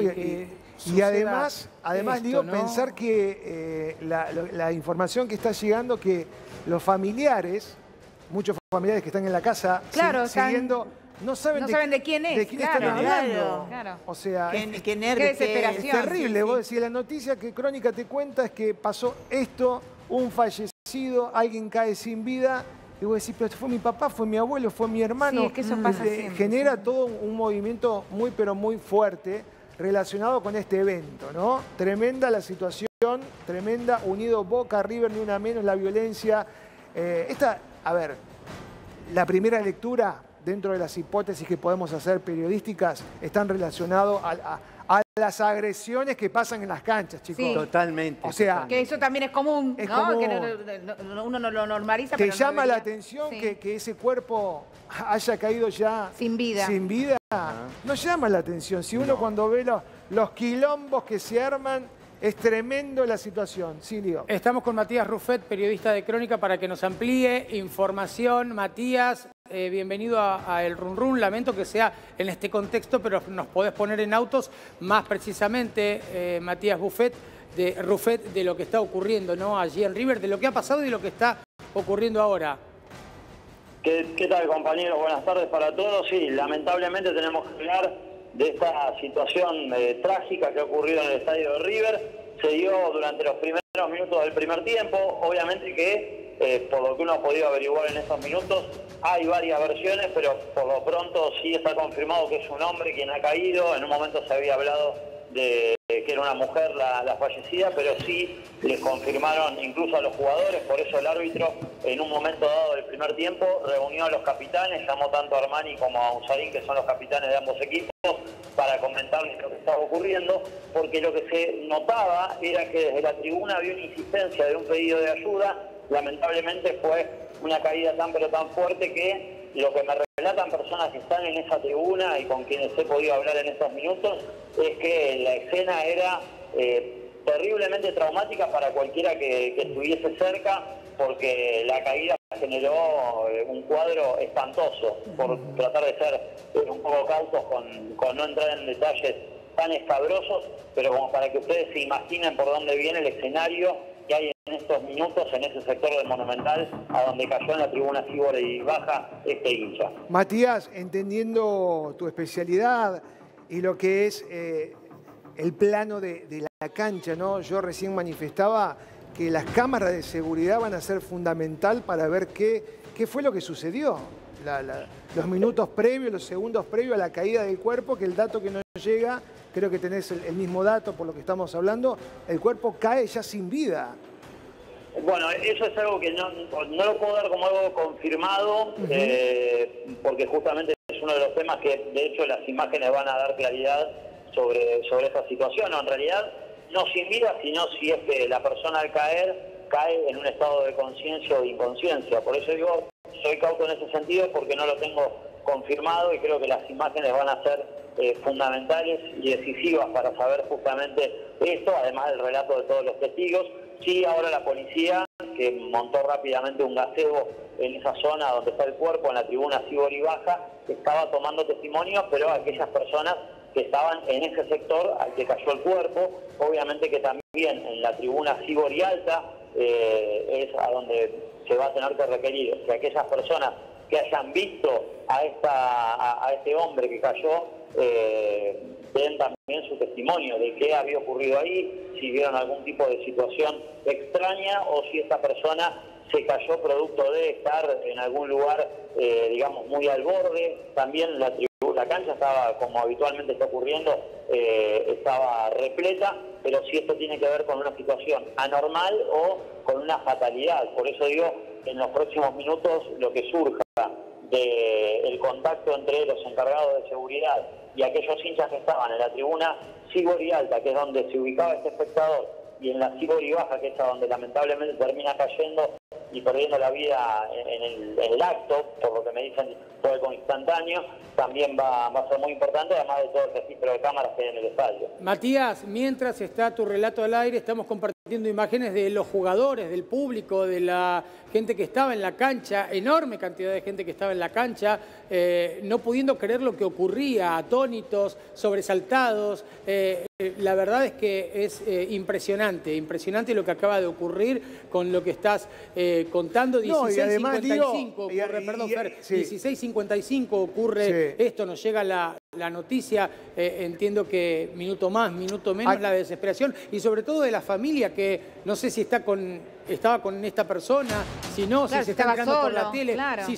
y además digo, ¿no? Pensar que la información que está llegando, que los familiares, muchos familiares que están en la casa siguiendo, no saben de quién es. De quién están hablando. Claro. O sea, qué desesperación. Es terrible. Vos decís, la noticia que Crónica te cuenta es que pasó esto, un fallecido, alguien cae sin vida. Y vos decís, pero fue mi papá, fue mi abuelo, fue mi hermano. Sí, es que eso pasa siempre. Genera todo un movimiento muy, pero muy fuerte relacionado con este evento, ¿no? Tremenda la situación, tremenda, unido Boca, River, ni una menos, la violencia. A ver, la primera lectura, dentro de las hipótesis que podemos hacer periodísticas, están relacionados a las agresiones que pasan en las canchas, chicos. Sí. Totalmente. O sea, que eso también es común, ¿no? Común. Que uno no lo normaliza. Te llama la atención que ese cuerpo haya caído ya sin vida. Sin vida. No llama la atención. Si uno cuando ve los quilombos que se arman, es tremendo la situación. Silvio. Estamos con Matías Ruffet, periodista de Crónica, para que nos amplíe información. Matías, bienvenido a El Run Run. Lamento que sea en este contexto, pero nos podés poner en autos más precisamente, Matías Ruffet, de lo que está ocurriendo, ¿no? Allí en River, de lo que ha pasado y de lo que está ocurriendo ahora. ¿Qué tal, compañeros? Buenas tardes para todos. Sí, lamentablemente tenemos que hablar de esta situación trágica que ha ocurrido en el estadio de River. Se dio durante los primeros minutos del primer tiempo. Obviamente que, por lo que uno ha podido averiguar en estos minutos, hay varias versiones, pero por lo pronto sí está confirmado que es un hombre quien ha caído. En un momento se había hablado de que era una mujer la fallecida, pero sí les confirmaron incluso a los jugadores. Por eso el árbitro, en un momento dado del primer tiempo, reunió a los capitanes, llamó tanto a Armani como a Usarín, que son los capitanes de ambos equipos, para comentarles lo que estaba ocurriendo, porque lo que se notaba era que desde la tribuna había una insistencia de un pedido de ayuda. Lamentablemente fue una caída tan pero tan fuerte que lo que me relatan personas que están en esa tribuna y con quienes he podido hablar en estos minutos es que la escena era terriblemente traumática para cualquiera que estuviese cerca, porque la caída generó un cuadro espantoso. Por tratar de ser un poco cautos con no entrar en detalles tan escabrosos, pero como para que ustedes se imaginen por dónde viene el escenario que hay en estos minutos en ese sector del Monumental, a donde cayó en la tribuna Sibore y baja este hincha. Matías, entendiendo tu especialidad y lo que es el plano de la cancha, ¿no? Yo recién manifestaba que las cámaras de seguridad van a ser fundamental para ver qué fue lo que sucedió. los minutos previos, los segundos previos a la caída del cuerpo, que el dato que nos llega, creo que tenés el mismo dato por lo que estamos hablando, el cuerpo cae ya sin vida. Bueno, eso es algo que no lo puedo dar como algo confirmado, porque justamente es uno de los temas que, de hecho, las imágenes van a dar claridad sobre esa situación. No, en realidad, no sin vida, sino si es que la persona al caer cae en un estado de conciencia o de inconsciencia. Por eso digo, soy cauto en ese sentido, porque no lo tengo confirmado y creo que las imágenes van a ser fundamentales y decisivas para saber justamente esto, además del relato de todos los testigos. Sí, ahora la policía, que montó rápidamente un gazebo en esa zona donde está el cuerpo, en la tribuna Sibori Baja, estaba tomando testimonios, pero aquellas personas que estaban en ese sector al que cayó el cuerpo, obviamente que también en la tribuna Sibori Alta es a donde se va a tener que requerir que aquellas personas que hayan visto a este hombre que cayó den también su testimonio de qué había ocurrido ahí, si vieron algún tipo de situación extraña o si esta persona se cayó producto de estar en algún lugar, digamos, muy al borde. También la cancha estaba, como habitualmente está ocurriendo, estaba repleta, pero si esto tiene que ver con una situación anormal o con una fatalidad. Por eso digo, en los próximos minutos lo que surja del contacto entre los encargados de seguridad y aquellos hinchas que estaban en la tribuna Sibori Alta, que es donde se ubicaba este espectador, y en la Sibori Baja, que es a donde lamentablemente termina cayendo y perdiendo la vida en el acto, por lo que me dicen, fue algo instantáneo, también va a ser muy importante, además de todo el registro de cámaras que hay en el estadio. Matías, mientras está tu relato al aire, estamos compartiendo imágenes de los jugadores, del público, de la gente que estaba en la cancha, enorme cantidad de gente que estaba en la cancha, no pudiendo creer lo que ocurría, atónitos, sobresaltados. La verdad es que es impresionante lo que acaba de ocurrir con lo que estás contando. 16:55 ocurre esto, nos llega la noticia, entiendo que minuto más, minuto menos, la desesperación y sobre todo de la familia que no sé si estaba con esta persona, si no, claro, si se está mirando solo, por la tele, claro. si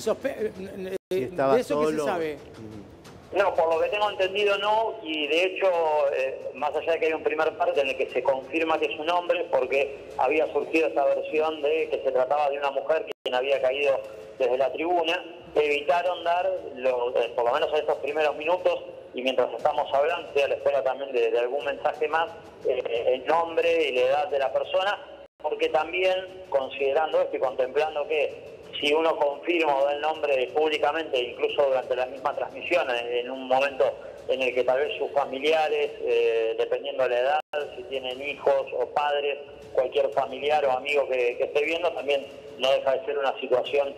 estaba de eso solo. que se sabe. No, por lo que tengo entendido no, y de hecho, más allá de que hay un primer parte en el que se confirma que es un hombre, porque había surgido esta versión de que se trataba de una mujer quien había caído desde la tribuna, evitaron dar, por lo menos en estos primeros minutos, y mientras estamos hablando, estoy a la espera también de algún mensaje más, el nombre y la edad de la persona, porque también, considerando esto y contemplando que si uno confirma o da el nombre públicamente, incluso durante la misma transmisión, en un momento en el que tal vez sus familiares, dependiendo de la edad, si tienen hijos o padres, cualquier familiar o amigo que esté viendo, también no deja de ser una situación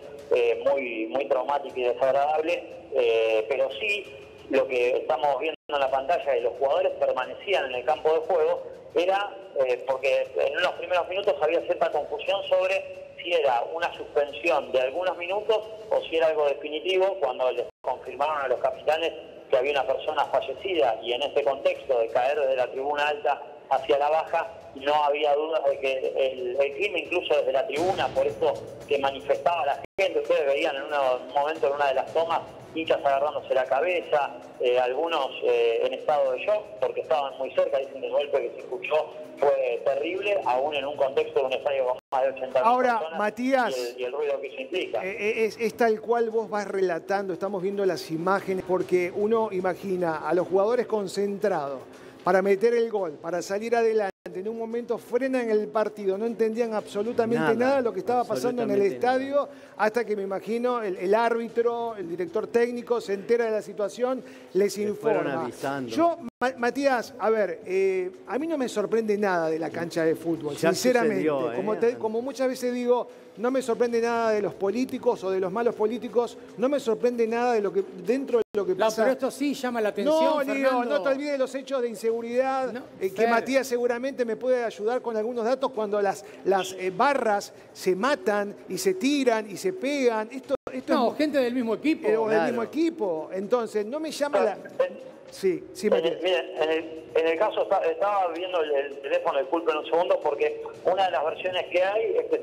muy traumática y desagradable, pero sí lo que estamos viendo en la pantalla de los jugadores permanecían en el campo de juego era porque en unos primeros minutos había cierta confusión sobre si era una suspensión de algunos minutos o si era algo definitivo, cuando les confirmaron a los capitanes que había una persona fallecida y en este contexto de caer desde la tribuna alta hacia la baja, no había dudas de que el crimen, incluso desde la tribuna, por esto que manifestaba la gente, ustedes veían en un momento en una de las tomas hinchas agarrándose la cabeza, algunos en estado de shock porque estaban muy cerca, dicen que el golpe que se escuchó fue terrible, aún en un contexto de un estadio con más de 80.000 Ahora, personas. Matías, y el ruido que eso implica. Es tal cual vos vas relatando, estamos viendo las imágenes, porque uno imagina a los jugadores concentrados para meter el gol, para salir adelante. En un momento frenan el partido, no entendían absolutamente nada de lo que estaba pasando en el estadio, hasta que me imagino el árbitro, el director técnico se entera de la situación, les informa. Yo, Matías, a ver, a mí no me sorprende nada de la cancha de fútbol, Ya sinceramente. sucedió, Como muchas veces digo, no me sorprende nada de los políticos o de los malos políticos, no me sorprende nada de lo que dentro de lo que pasa. No, pero esto sí llama la atención, Fernando. No te olvides de los hechos de inseguridad, que Matías seguramente me puede ayudar con algunos datos cuando las barras se matan y se tiran y se pegan. Esto no, gente del mismo equipo. Del mismo equipo. Entonces, no me llama la... Sí, Matías. En el caso, estaba viendo el teléfono, disculpen un segundo, porque una de las versiones que hay es que se trata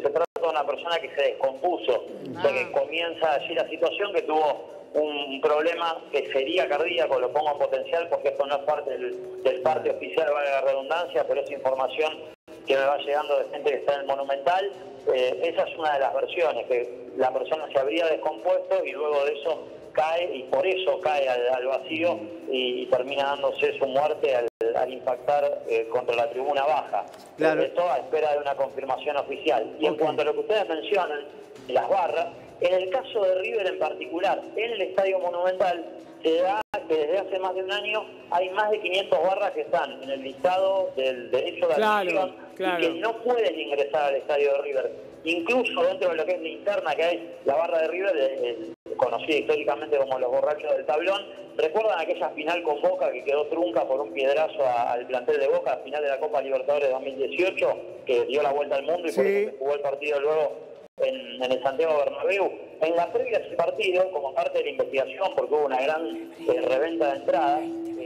toda una persona que se descompuso. O sea que comienza allí la situación, que tuvo un problema que sería cardíaco, lo pongo en potencial porque esto no es parte del parte oficial, vale la redundancia, pero es información que me va llegando de gente que está en el Monumental. Esa es una de las versiones, que la persona se habría descompuesto y luego de eso cae, y por eso cae al vacío y termina dándose su muerte al impactar contra la tribuna baja. Claro. Esto a espera de una confirmación oficial. Y en cuanto a lo que ustedes mencionan, las barras, en el caso de River en particular, en el Estadio Monumental, se da que desde hace más de un año hay más de 500 barras que están en el listado del derecho de admisión y que no pueden ingresar al Estadio de River. Incluso dentro de lo que es la interna que hay, la barra de River, conocida históricamente como los borrachos del tablón. ¿Recuerdan aquella final con Boca que quedó trunca por un piedrazo al plantel de Boca, final de la Copa Libertadores 2018, que dio la vuelta al mundo y por eso se jugó el partido luego en el Santiago Bernabéu? En la previa de ese partido, como parte de la investigación, porque hubo una gran reventa de entradas,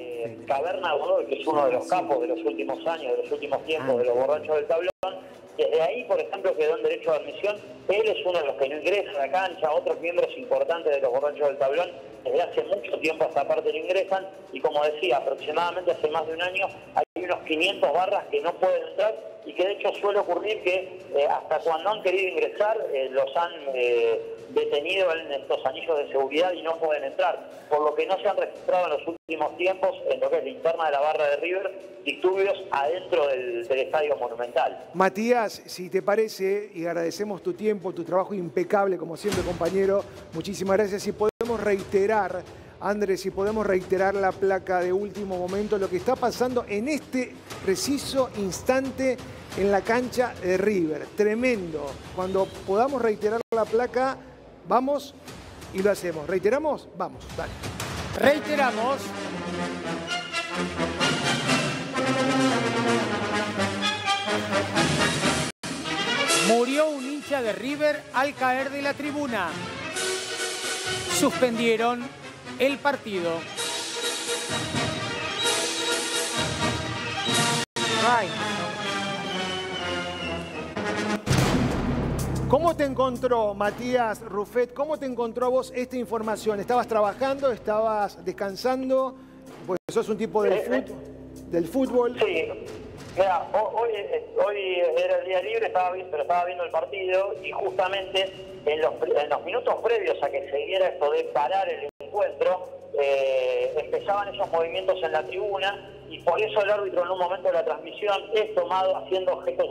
Caverna Godoy, que es uno de los capos de los últimos años, de los últimos tiempos de los borrachos del tablón, desde ahí, por ejemplo, quedó en derecho de admisión. Él es uno de los que no ingresa a la cancha, otros miembros importantes de los borrachos del tablón desde hace mucho tiempo a esta parte no ingresan, y como decía, aproximadamente hace más de un año hay unos 500 barras que no pueden entrar, y que de hecho suele ocurrir que hasta cuando han querido ingresar los han detenido en estos anillos de seguridad y no pueden entrar, por lo que no se han registrado en los últimos tiempos, en lo que es la interna de la barra de River, disturbios adentro del Estadio Monumental. Matías, si te parece, y agradecemos tu tiempo, tu trabajo impecable, como siempre, compañero, muchísimas gracias. Si podemos reiterar, Andrés, si podemos reiterar la placa de último momento, lo que está pasando en este preciso instante en la cancha de River. Tremendo. Cuando podamos reiterar la placa, vamos y lo hacemos. ¿Reiteramos? Vamos, dale. Reiteramos. Murió un hincha de River al caer de la tribuna. Suspendieron el partido. Ay. ¿Cómo te encontró, Matías Rufet? ¿Cómo te encontró a vos esta información? ¿Estabas trabajando? ¿Estabas descansando? Pues sos un tipo del fútbol. Sí. Mira, hoy era el día libre, pero estaba viendo el partido, y justamente en los minutos previos a que se diera esto de parar el encuentro, empezaban esos movimientos en la tribuna, y por eso el árbitro en un momento de la transmisión es tomado haciendo gestos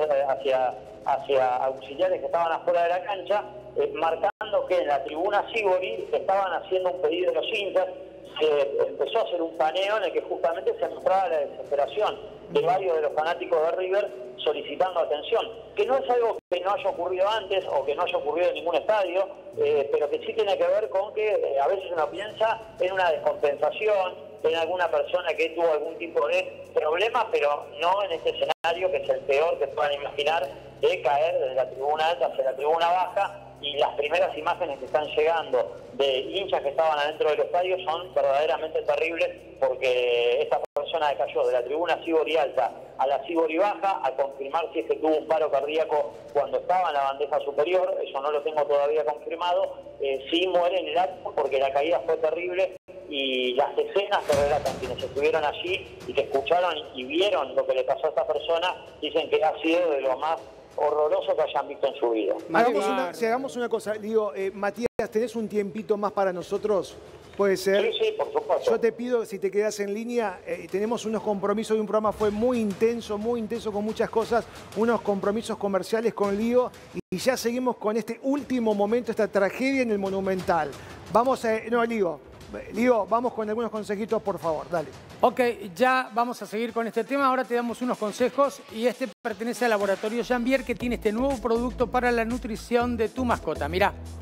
hacia auxiliares que estaban afuera de la cancha, marcando que en la tribuna Sívori estaban haciendo un pedido de los hinchas. Se empezó a hacer un paneo en el que justamente se mostraba la desesperación de varios de los fanáticos de River solicitando atención, que no es algo que no haya ocurrido antes o que no haya ocurrido en ningún estadio, pero que sí tiene que ver con que a veces uno piensa en una descompensación, en alguna persona que tuvo algún tipo de problema, pero no en este escenario, que es el peor que puedan imaginar, de caer desde la tribuna alta hacia la tribuna baja. Y las primeras imágenes que están llegando de hinchas que estaban adentro del estadio son verdaderamente terribles, porque esta persona cayó de la tribuna Sívori alta a la Sívori baja, a confirmar si es que tuvo un paro cardíaco cuando estaba en la bandeja superior, eso no lo tengo todavía confirmado. Sí muere en el acto porque la caída fue terrible, y las escenas que relatan quienes estuvieron allí y que escucharon y vieron lo que le pasó a esta persona, dicen que ha sido de lo más horroroso que hayan visto en su vida. Hagamos una cosa, digo, Matías, ¿tenés un tiempito más para nosotros? ¿Puede ser? Sí, por supuesto. Yo te pido, si te quedas en línea, tenemos unos compromisos de un programa, fue muy intenso con muchas cosas, unos compromisos comerciales con Lío, y ya seguimos con este último momento, esta tragedia en el Monumental. Vamos a... No, Lío, vamos con algunos consejitos, por favor, dale. Ok, ya vamos a seguir con este tema. Ahora te damos unos consejos, y este pertenece al Laboratorio Janvier, que tiene este nuevo producto para la nutrición de tu mascota. Mirá.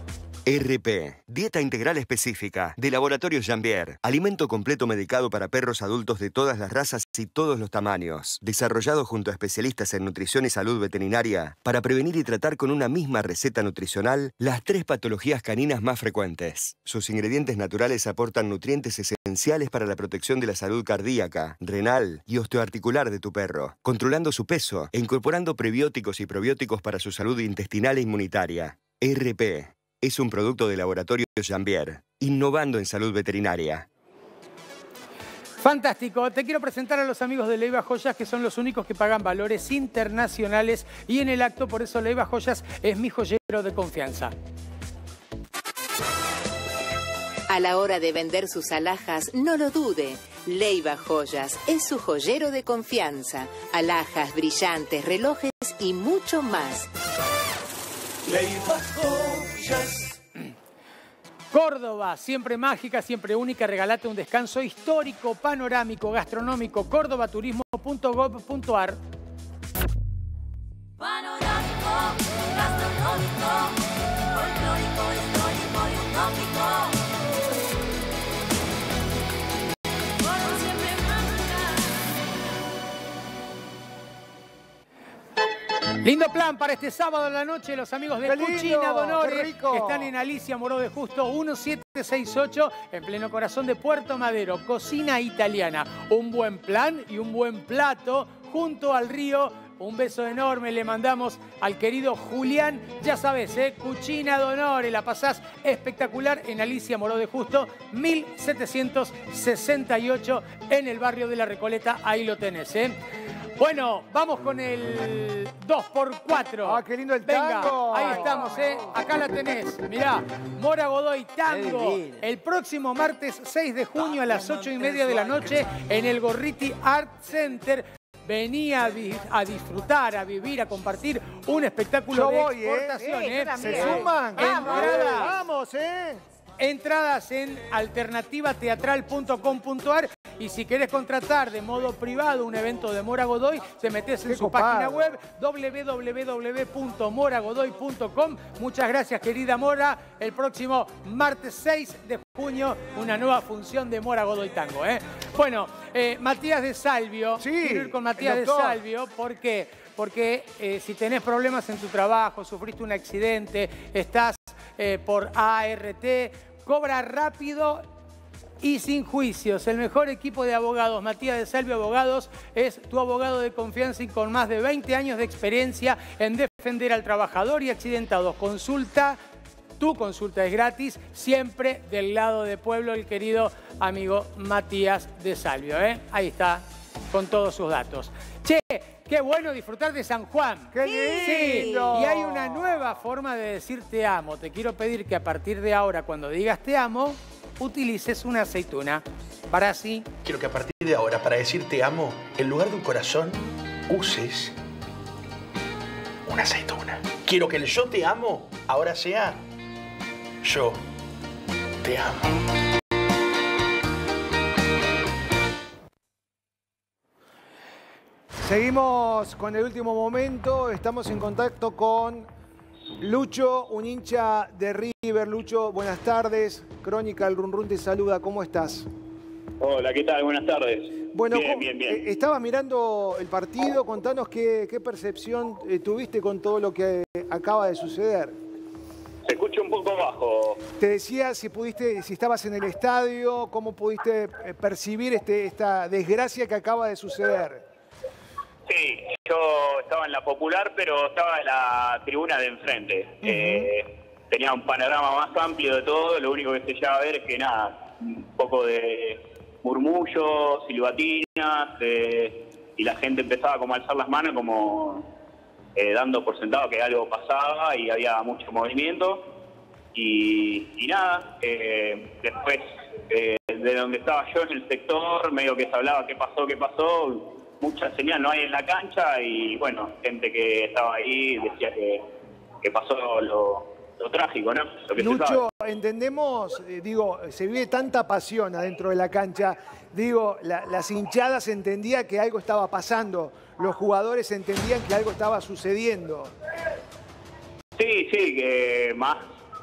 RP, dieta integral específica, de Laboratorio Jambier. Alimento completo medicado para perros adultos de todas las razas y todos los tamaños. Desarrollado junto a especialistas en nutrición y salud veterinaria para prevenir y tratar con una misma receta nutricional las 3 patologías caninas más frecuentes. Sus ingredientes naturales aportan nutrientes esenciales para la protección de la salud cardíaca, renal y osteoarticular de tu perro, controlando su peso e incorporando prebióticos y probióticos para su salud intestinal e inmunitaria. RP. Es un producto de Laboratorio Jambier, innovando en salud veterinaria. Fantástico. Te quiero presentar a los amigos de Leiva Joyas, que son los únicos que pagan valores internacionales. Y en el acto, por eso Leiva Joyas es mi joyero de confianza. A la hora de vender sus alhajas, no lo dude. Leiva Joyas es su joyero de confianza. Alhajas, brillantes, relojes y mucho más. Leiva Joyas. Córdoba, siempre mágica, siempre única. Regalate un descanso histórico, panorámico, gastronómico. cordobaturismo.gov.ar. Panorámico, gastronómico, folclórico, histórico y utópico. Lindo plan para este sábado en la noche, los amigos de Cucina Donore, que están en Alicia Moró de Justo 1768, en pleno corazón de Puerto Madero. Cocina italiana, un buen plan y un buen plato junto al río. Un beso enorme le mandamos al querido Julián. Ya sabes, Cucina Donore, la pasás espectacular en Alicia Moró de Justo 1768, en el barrio de La Recoleta. Ahí lo tenés, Bueno, vamos con el 2x4. ¡Ah, qué lindo el Venga, tango! ahí estamos, Acá la tenés. Mirá, Mora Godoy Tango. El próximo martes 6 de junio a las 8:30 de la noche en el Gorriti Art Center. Vení a disfrutar, a vivir, a compartir un espectáculo de exportación. Se suman. Vamos, Entradas en alternativateatral.com.ar. Y si querés contratar de modo privado un evento de Mora Godoy, te metés en su página web www.moragodoy.com. Muchas gracias, querida Mora. El próximo martes 6 de junio, una nueva función de Mora Godoy Tango. Bueno, Matías de Salvio. Quiero ir con Matías de Salvio. ¿Por qué? Porque si tenés problemas en tu trabajo, sufriste un accidente, estás por ART, cobra rápido y sin juicios. El mejor equipo de abogados, Matías de Salvio Abogados, es tu abogado de confianza y con más de 20 años de experiencia en defender al trabajador y accidentados. Tu consulta es gratis, siempre del lado de Pueblo, el querido amigo Matías de Salvio. Ahí está, con todos sus datos. Che, qué bueno disfrutar de San Juan. ¡Qué lindo! Sí, y hay una nueva forma de decir te amo. Te quiero pedir que a partir de ahora, cuando digas te amo, utilices una aceituna. Para así. Quiero que a partir de ahora, para decir te amo, en lugar de un corazón, uses una aceituna. Quiero que el yo te amo ahora sea yo te amo. Seguimos con el último momento. Estamos en contacto con Lucho, un hincha de River. Lucho, buenas tardes. Crónica El Run Run te saluda. ¿Cómo estás? Hola, ¿qué tal? Buenas tardes. Bueno, bien. Estabas mirando el partido. Contanos qué percepción tuviste con todo lo que acaba de suceder. Se escucha un poco bajo. Te decía si estabas en el estadio, cómo pudiste percibir esta desgracia que acaba de suceder. Sí, yo estaba en la Popular, pero estaba en la tribuna de enfrente. Tenía un panorama más amplio de todo, lo único que se llegaba a ver es que nada, un poco de murmullos, silbatinas, y la gente empezaba como a alzar las manos, como dando por sentado que algo pasaba y había mucho movimiento. Y nada, después de donde estaba yo en el sector, medio que se hablaba qué pasó, mucha señal no hay en la cancha y bueno, gente que estaba ahí decía que pasó lo trágico, ¿no? Lo que Lucho, entendemos, se vive tanta pasión adentro de la cancha, las hinchadas entendían que algo estaba pasando, los jugadores entendían que algo estaba sucediendo. Sí, que más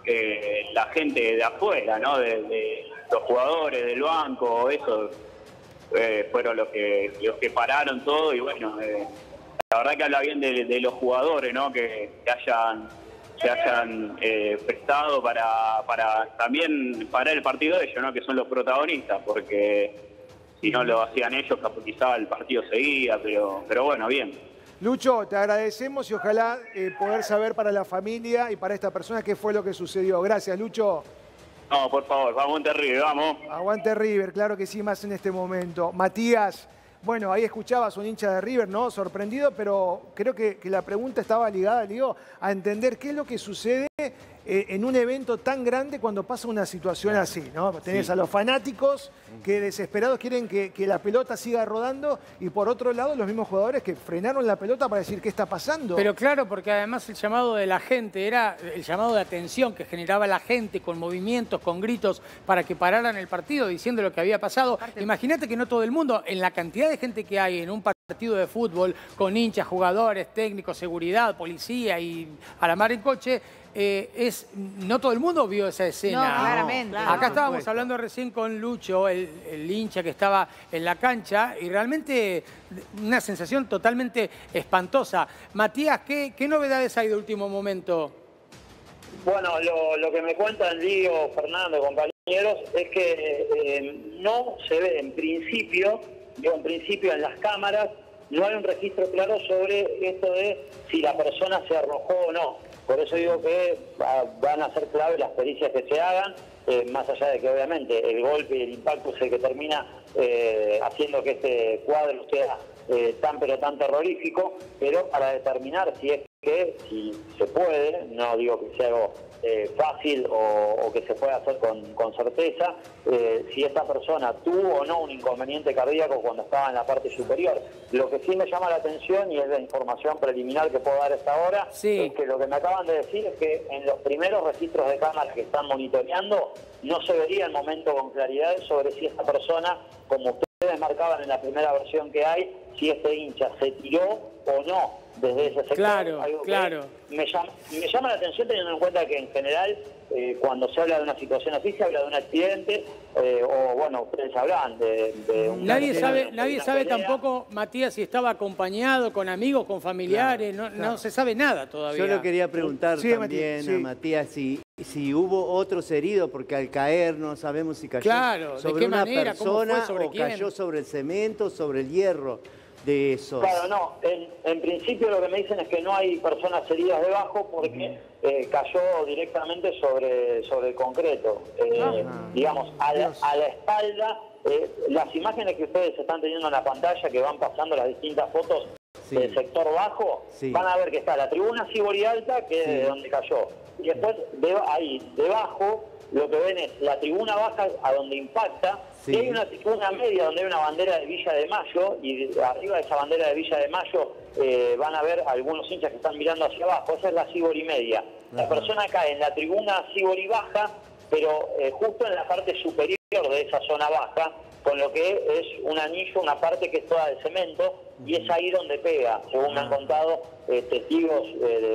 la gente de afuera, ¿no? De los jugadores, del banco, eso fueron los que pararon todo y bueno, la verdad que habla bien de los jugadores, ¿no? Que se hayan prestado para también parar el partido de ellos, ¿no? Que son los protagonistas, porque si no lo hacían ellos, quizá el partido seguía, pero bueno, bien. Lucho, te agradecemos y ojalá poder saber para la familia y para esta persona qué fue lo que sucedió. Gracias, Lucho. No, por favor, aguante River, vamos. Aguante River, claro que sí, más en este momento. Matías, bueno, ahí escuchabas un hincha de River, ¿no? Sorprendido, pero creo que la pregunta estaba ligada, digo, a entender qué es lo que sucede en un evento tan grande cuando pasa una situación así, ¿no? Tenés a los fanáticos que desesperados quieren que la pelota siga rodando y por otro lado los mismos jugadores que frenaron la pelota para decir qué está pasando. Pero claro, porque además el llamado de la gente era el llamado de atención que generaba la gente con movimientos, con gritos para que pararan el partido diciendo lo que había pasado. Imagínate que no todo el mundo, en la cantidad de gente que hay en un partido de fútbol con hinchas, jugadores, técnicos, seguridad, policía y a la mar en coche, no todo el mundo vio esa escena. No, claramente. Acá estábamos hablando recién con Lucho, el hincha que estaba en la cancha, y realmente una sensación totalmente espantosa. Matías, ¿qué novedades hay de último momento? Bueno, lo que me cuentan Lío, Fernando, compañeros, es que no se ve en principio en las cámaras, no hay un registro claro sobre esto de si la persona se arrojó o no. Por eso digo que van a ser clave las pericias que se hagan, más allá de que obviamente el golpe y el impacto es el que termina haciendo que este cuadro sea tan pero tan terrorífico, pero para determinar si se puede, no digo que sea algo fácil o que se pueda hacer con certeza, si esta persona tuvo o no un inconveniente cardíaco cuando estaba en la parte superior. Lo que sí me llama la atención, y es la información preliminar que puedo dar a esta hora, es que lo que me acaban de decir es que en los primeros registros de cámaras que están monitoreando no se vería el momento con claridad sobre si esta persona, como ustedes marcaban en la primera versión que hay, si este hincha se tiró o no desde ese sector. Claro, algo que claro. Me llama la atención teniendo en cuenta que en general cuando se habla de una situación así se habla de un accidente o bueno, ustedes hablan de un... Nadie sabe tampoco, Matías, si estaba acompañado con amigos, con familiares, no se sabe nada todavía. Yo le quería preguntar también a Matías si hubo otros heridos, porque al caer no sabemos si cayó sobre una persona o cayó sobre el cemento, sobre el hierro de esos. Claro, no. En principio lo que me dicen es que no hay personas heridas debajo porque cayó directamente sobre el concreto. Digamos, a la espalda, las imágenes que ustedes están teniendo en la pantalla, que van pasando las distintas fotos del sector bajo, van a ver que está la tribuna Sibori Alta, que es de donde cayó. Y después, ahí, debajo, lo que ven es la tribuna baja a donde impacta, y hay una tribuna media donde hay una bandera de Villa de Mayo, y arriba de esa bandera de Villa de Mayo van a ver algunos hinchas que están mirando hacia abajo. Esa es la Sibori media. La persona cae en la tribuna Sibori baja, pero justo en la parte superior de esa zona baja, con lo que es un anillo, una parte que es toda de cemento, y es ahí donde pega, según me han contado testigos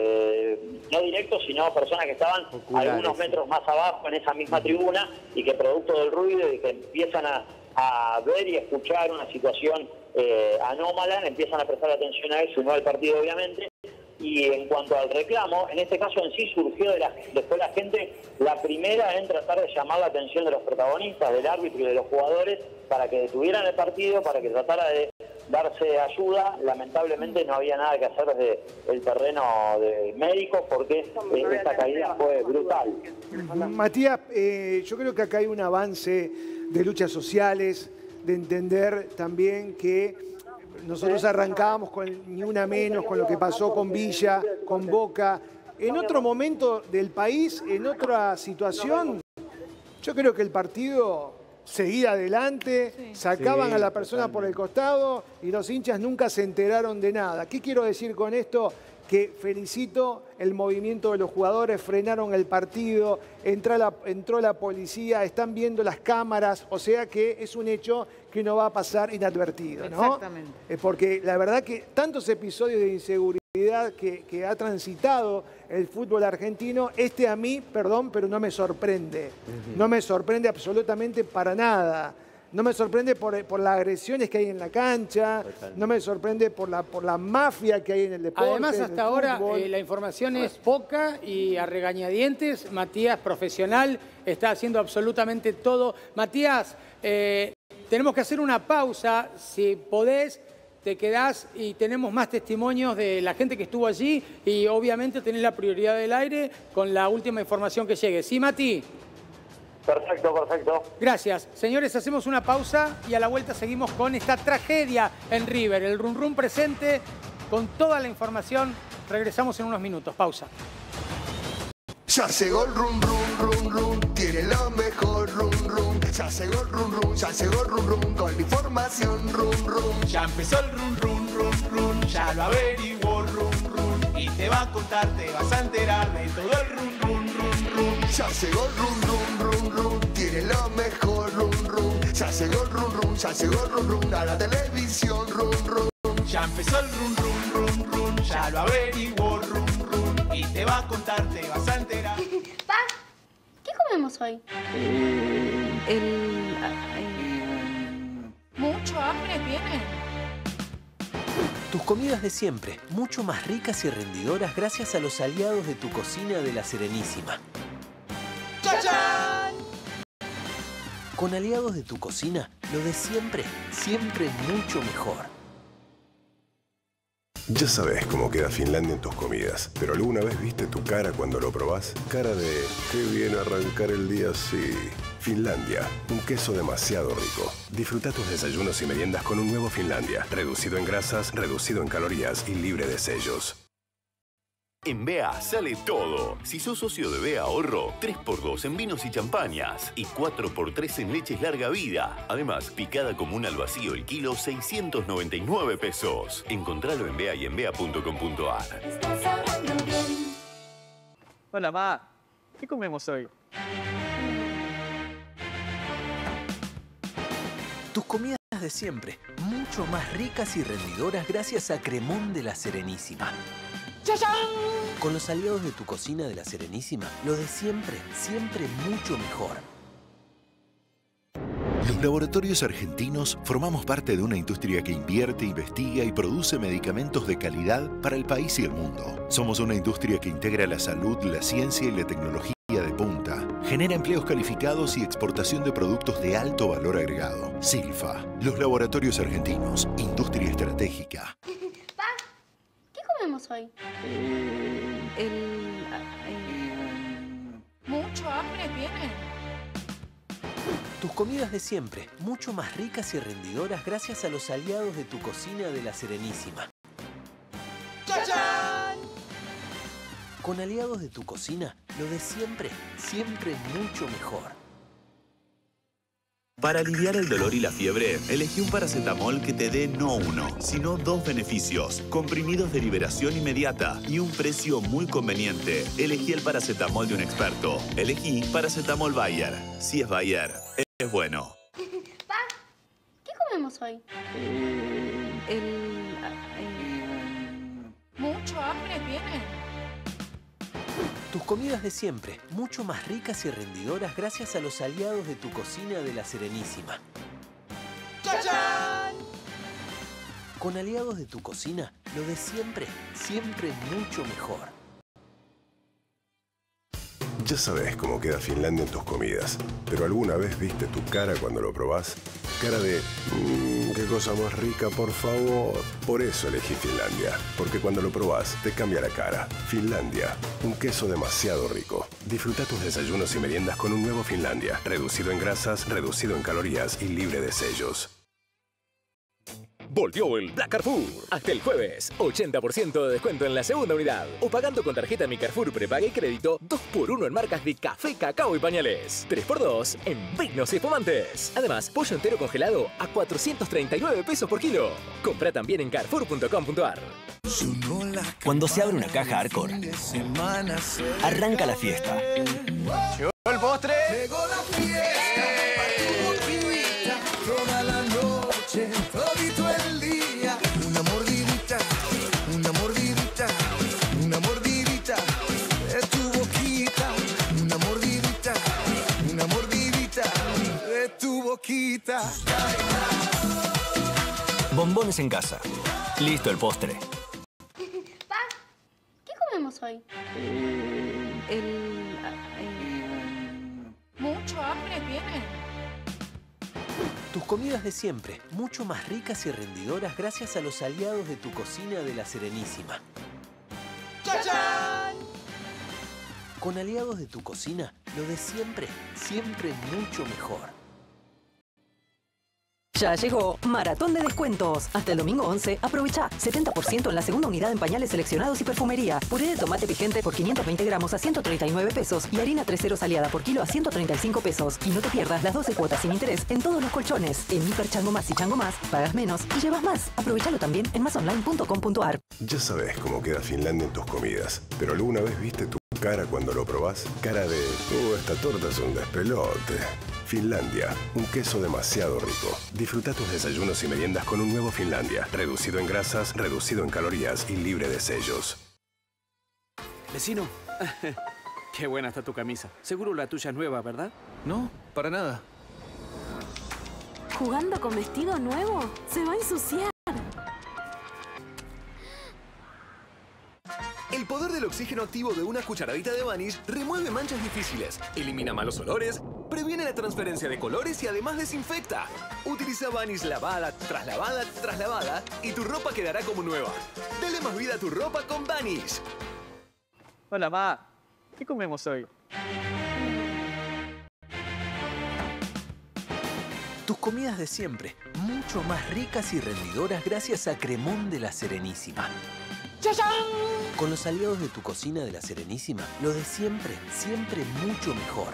no directos, sino personas que estaban algunos metros más abajo en esa misma tribuna y que producto del ruido y que empiezan a ver y escuchar una situación anómala, empiezan a prestar atención a eso y no al partido obviamente. Y en cuanto al reclamo, en este caso en sí surgió después la gente, la primera en tratar de llamar la atención de los protagonistas, del árbitro y de los jugadores, para que detuvieran el partido, para que tratara de darse ayuda. Lamentablemente no había nada que hacer desde el terreno de médicos porque esta caída fue brutal. Matías, yo creo que acá hay un avance de luchas sociales, de entender también que nosotros arrancábamos con Ni Una Menos, con lo que pasó con Villa, con Boca. En otro momento del país, en otra situación, yo creo que el partido seguía adelante, sacaban a la persona por el costado y los hinchas nunca se enteraron de nada. ¿Qué quiero decir con esto? Que felicito el movimiento de los jugadores, frenaron el partido, entró la policía, están viendo las cámaras, o sea que es un hecho que no va a pasar inadvertido, ¿no? Exactamente. Porque la verdad que tantos episodios de inseguridad realidad que ha transitado el fútbol argentino, a mí, perdón, pero no me sorprende. No me sorprende absolutamente para nada. No me sorprende por las agresiones que hay en la cancha, no me sorprende por la mafia que hay en el deporte. Además, hasta ahora la información es poca y a regañadientes. Matías, profesional, está haciendo absolutamente todo. Matías, tenemos que hacer una pausa. Si podés, te quedás y tenemos más testimonios de la gente que estuvo allí y obviamente tenés la prioridad del aire con la última información que llegue. ¿Sí, Mati? Perfecto, perfecto. Gracias. Señores, hacemos una pausa y a la vuelta seguimos con esta tragedia en River. El Run Run presente con toda la información. Regresamos en unos minutos. Pausa. Ya llegó el Run Run, Run Run, tiene lo mejor Run Run. Ya llegó el Run Run, ya llegó el Run Run, con la información Run Run. Ya empezó el Run Run, Run Run, ya lo averiguó Run Run. Y te va a contar, te vas a enterar de todo el Run Run, Run Run. Ya llegó el Run Run, Run Run, tiene lo mejor Run Run. Ya llegó el Run Run, ya llegó el Run Run, a la televisión Run Run. Ya empezó el Run Run, Run Run, ya lo averiguó Run Run. Y te va a contar, te vas a enterar. Pa, ¿qué comemos hoy? Mucho hambre tiene. Tus comidas de siempre, mucho más ricas y rendidoras gracias a los aliados de tu cocina de La Serenísima. ¡Chachán! Con aliados de tu cocina, lo de siempre, siempre mucho mejor. Ya sabes cómo queda Finlandia en tus comidas, pero ¿alguna vez viste tu cara cuando lo probás? Cara de qué bien arrancar el día así. Finlandia, un queso demasiado rico. Disfruta tus desayunos y meriendas con un nuevo Finlandia, reducido en grasas, reducido en calorías y libre de sellos. En BEA sale todo. Si sos socio de BEA Ahorro, 3x2 en vinos y champañas y 4x3 en leches larga vida. Además, picada común al vacío el kilo, 699 pesos. Encontralo en BEA y en BEA.com.ar. Hola, ma. ¿Qué comemos hoy? Tus comidas de siempre, mucho más ricas y rendidoras gracias a Cremón de La Serenísima. ¡Chachán! Con los aliados de tu cocina de La Serenísima, lo de siempre, siempre mucho mejor. Los laboratorios argentinos formamos parte de una industria que invierte, investiga y produce medicamentos de calidad para el país y el mundo. Somos una industria que integra la salud, la ciencia y la tecnología de punta. Genera empleos calificados y exportación de productos de alto valor agregado. Silfa, los laboratorios argentinos, industria estratégica. Pa, ¿qué comemos hoy? Mucho hambre tiene. Tus comidas de siempre, mucho más ricas y rendidoras gracias a los aliados de tu cocina de La Serenísima. ¡Chachán! Con aliados de tu cocina, lo de siempre, siempre mucho mejor. Para aliviar el dolor y la fiebre, elegí un paracetamol que te dé no uno, sino 2 beneficios. Comprimidos de liberación inmediata y un precio muy conveniente. Elegí el paracetamol de un experto. Elegí paracetamol Bayer. Si es Bayer, es bueno. Pa, ¿qué comemos hoy? Mucho hambre tiene. Tus comidas de siempre, mucho más ricas y rendidoras gracias a los aliados de tu cocina de La Serenísima. ¡Chachán! Con aliados de tu cocina, lo de siempre, siempre mucho mejor. Ya sabes cómo queda Finlandia en tus comidas, pero ¿alguna vez viste tu cara cuando lo probás? Cara de qué cosa más rica, por favor. Por eso elegí Finlandia, porque cuando lo probás te cambia la cara. Finlandia, un queso demasiado rico. Disfruta tus desayunos y meriendas con un nuevo Finlandia, reducido en grasas, reducido en calorías y libre de sellos. Volvió el Black Carrefour. Hasta el jueves, 80% de descuento en la segunda unidad. O pagando con tarjeta Mi Carrefour prepaga y crédito, 2x1 en marcas de café, cacao y pañales. 3x2 en vinos y espumantes. Además, pollo entero congelado a 439 pesos por kilo. Compra también en carrefour.com.ar. Cuando se abre una caja Arcor, arranca la fiesta. ¿Llegó el postre? Llegó la fiesta. Toda la noche, todito el día. Una mordidita, bombones en casa. Listo el postre. Pa, ¿qué comemos hoy? Mucho hambre tienen. Tus comidas de siempre, mucho más ricas y rendidoras gracias a los aliados de tu cocina de La Serenísima. ¡Chachán! Con aliados de tu cocina, lo de siempre, siempre mucho mejor. Ya llegó Maratón de Descuentos. Hasta el domingo 11, aprovecha 70% en la segunda unidad en pañales seleccionados y perfumería. Puré de tomate pigente por 520 gramos a 139 pesos y harina 3 aliada por kilo a 135 pesos. Y no te pierdas las 12 cuotas sin interés en todos los colchones. En Hiper Chango Más y Chango Más, pagas menos y llevas más. Aprovechalo también en masonline.com.ar. Ya sabes cómo queda Finlandia en tus comidas, pero ¿alguna vez viste tu cara cuando lo probás? Cara de, esta torta es un despelote. Finlandia, un queso demasiado rico. Disfruta tus desayunos y meriendas con un nuevo Finlandia. Reducido en grasas, reducido en calorías y libre de sellos. Vecino, qué buena está tu camisa. Seguro la tuya es nueva, ¿verdad? No, para nada. ¿Jugando con vestido nuevo? Se va a ensuciar. El poder del oxígeno activo de una cucharadita de Vanish remueve manchas difíciles, elimina malos olores, previene la transferencia de colores y además desinfecta. Utiliza Vanish lavada tras lavada tras lavada y tu ropa quedará como nueva. Dale más vida a tu ropa con Vanish. Hola, Ma. ¿Qué comemos hoy? Tus comidas de siempre, mucho más ricas y rendidoras gracias a Cremón de La Serenísima. ¡Chachán! Con los aliados de tu cocina de La Serenísima, lo de siempre, siempre mucho mejor.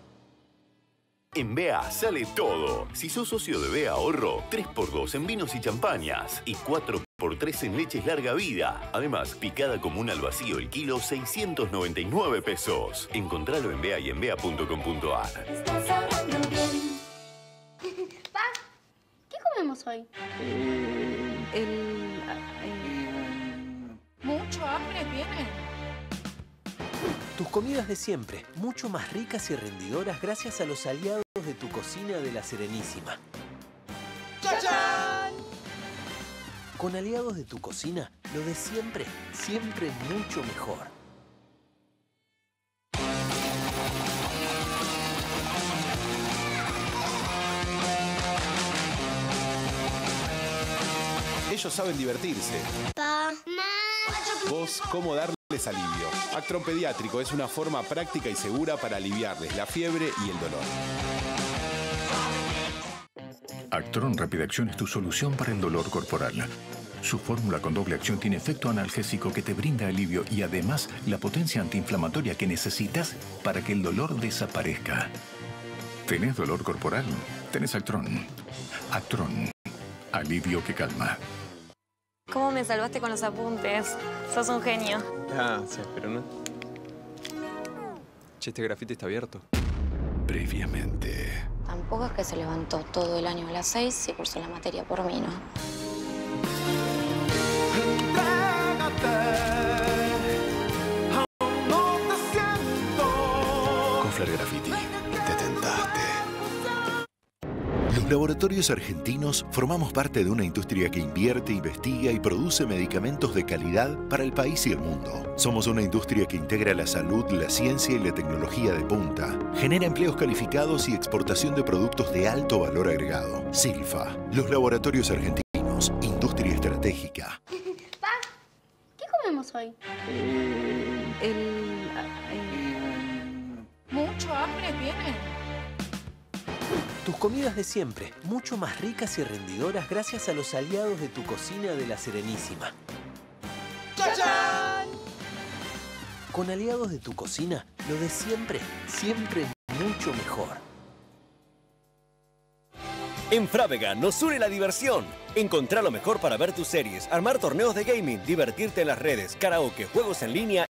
En BEA sale todo. Si sos socio de BEA Ahorro, 3x2 en vinos y champañas y 4x3 en leches larga vida. Además, picada común al vacío el kilo, 699 pesos. Encontralo en BEA y en BEA.com.ar. Estás hablando bien. Pa, ¿qué comemos hoy? Mucho hambre tienen. Tus comidas de siempre, mucho más ricas y rendidoras gracias a los aliados de tu cocina de La Serenísima. ¡Chachán! Con aliados de tu cocina, lo de siempre, siempre mucho mejor. Ellos saben divertirse. Vos, cómo darles alivio. Actron Pediátrico es una forma práctica y segura para aliviarles la fiebre y el dolor. Actron Rápida Acción es tu solución para el dolor corporal. Su fórmula con doble acción tiene efecto analgésico que te brinda alivio y además la potencia antiinflamatoria que necesitas para que el dolor desaparezca. ¿Tenés dolor corporal? Tenés Actron. Actron. Alivio que calma. ¿Cómo me salvaste con los apuntes? Sos un genio. Ah, sí, pero no. Che, este grafiti está abierto. Previamente. Tampoco es que se levantó todo el año a las 6 y cursó la materia por mí, ¿no? Con Flair Graffiti, te tentaste. Los laboratorios argentinos formamos parte de una industria que invierte, investiga y produce medicamentos de calidad para el país y el mundo. Somos una industria que integra la salud, la ciencia y la tecnología de punta. Genera empleos calificados y exportación de productos de alto valor agregado. Silfa, los laboratorios argentinos, industria estratégica. Pa, ¿qué comemos hoy? Mucho hambre tienen. Tus comidas de siempre, mucho más ricas y rendidoras gracias a los aliados de tu cocina de La Serenísima. ¡Chachán! Con aliados de tu cocina, lo de siempre, siempre mucho mejor. En Frávega nos une la diversión. Encontrá lo mejor para ver tus series, armar torneos de gaming, divertirte en las redes, karaoke, juegos en línea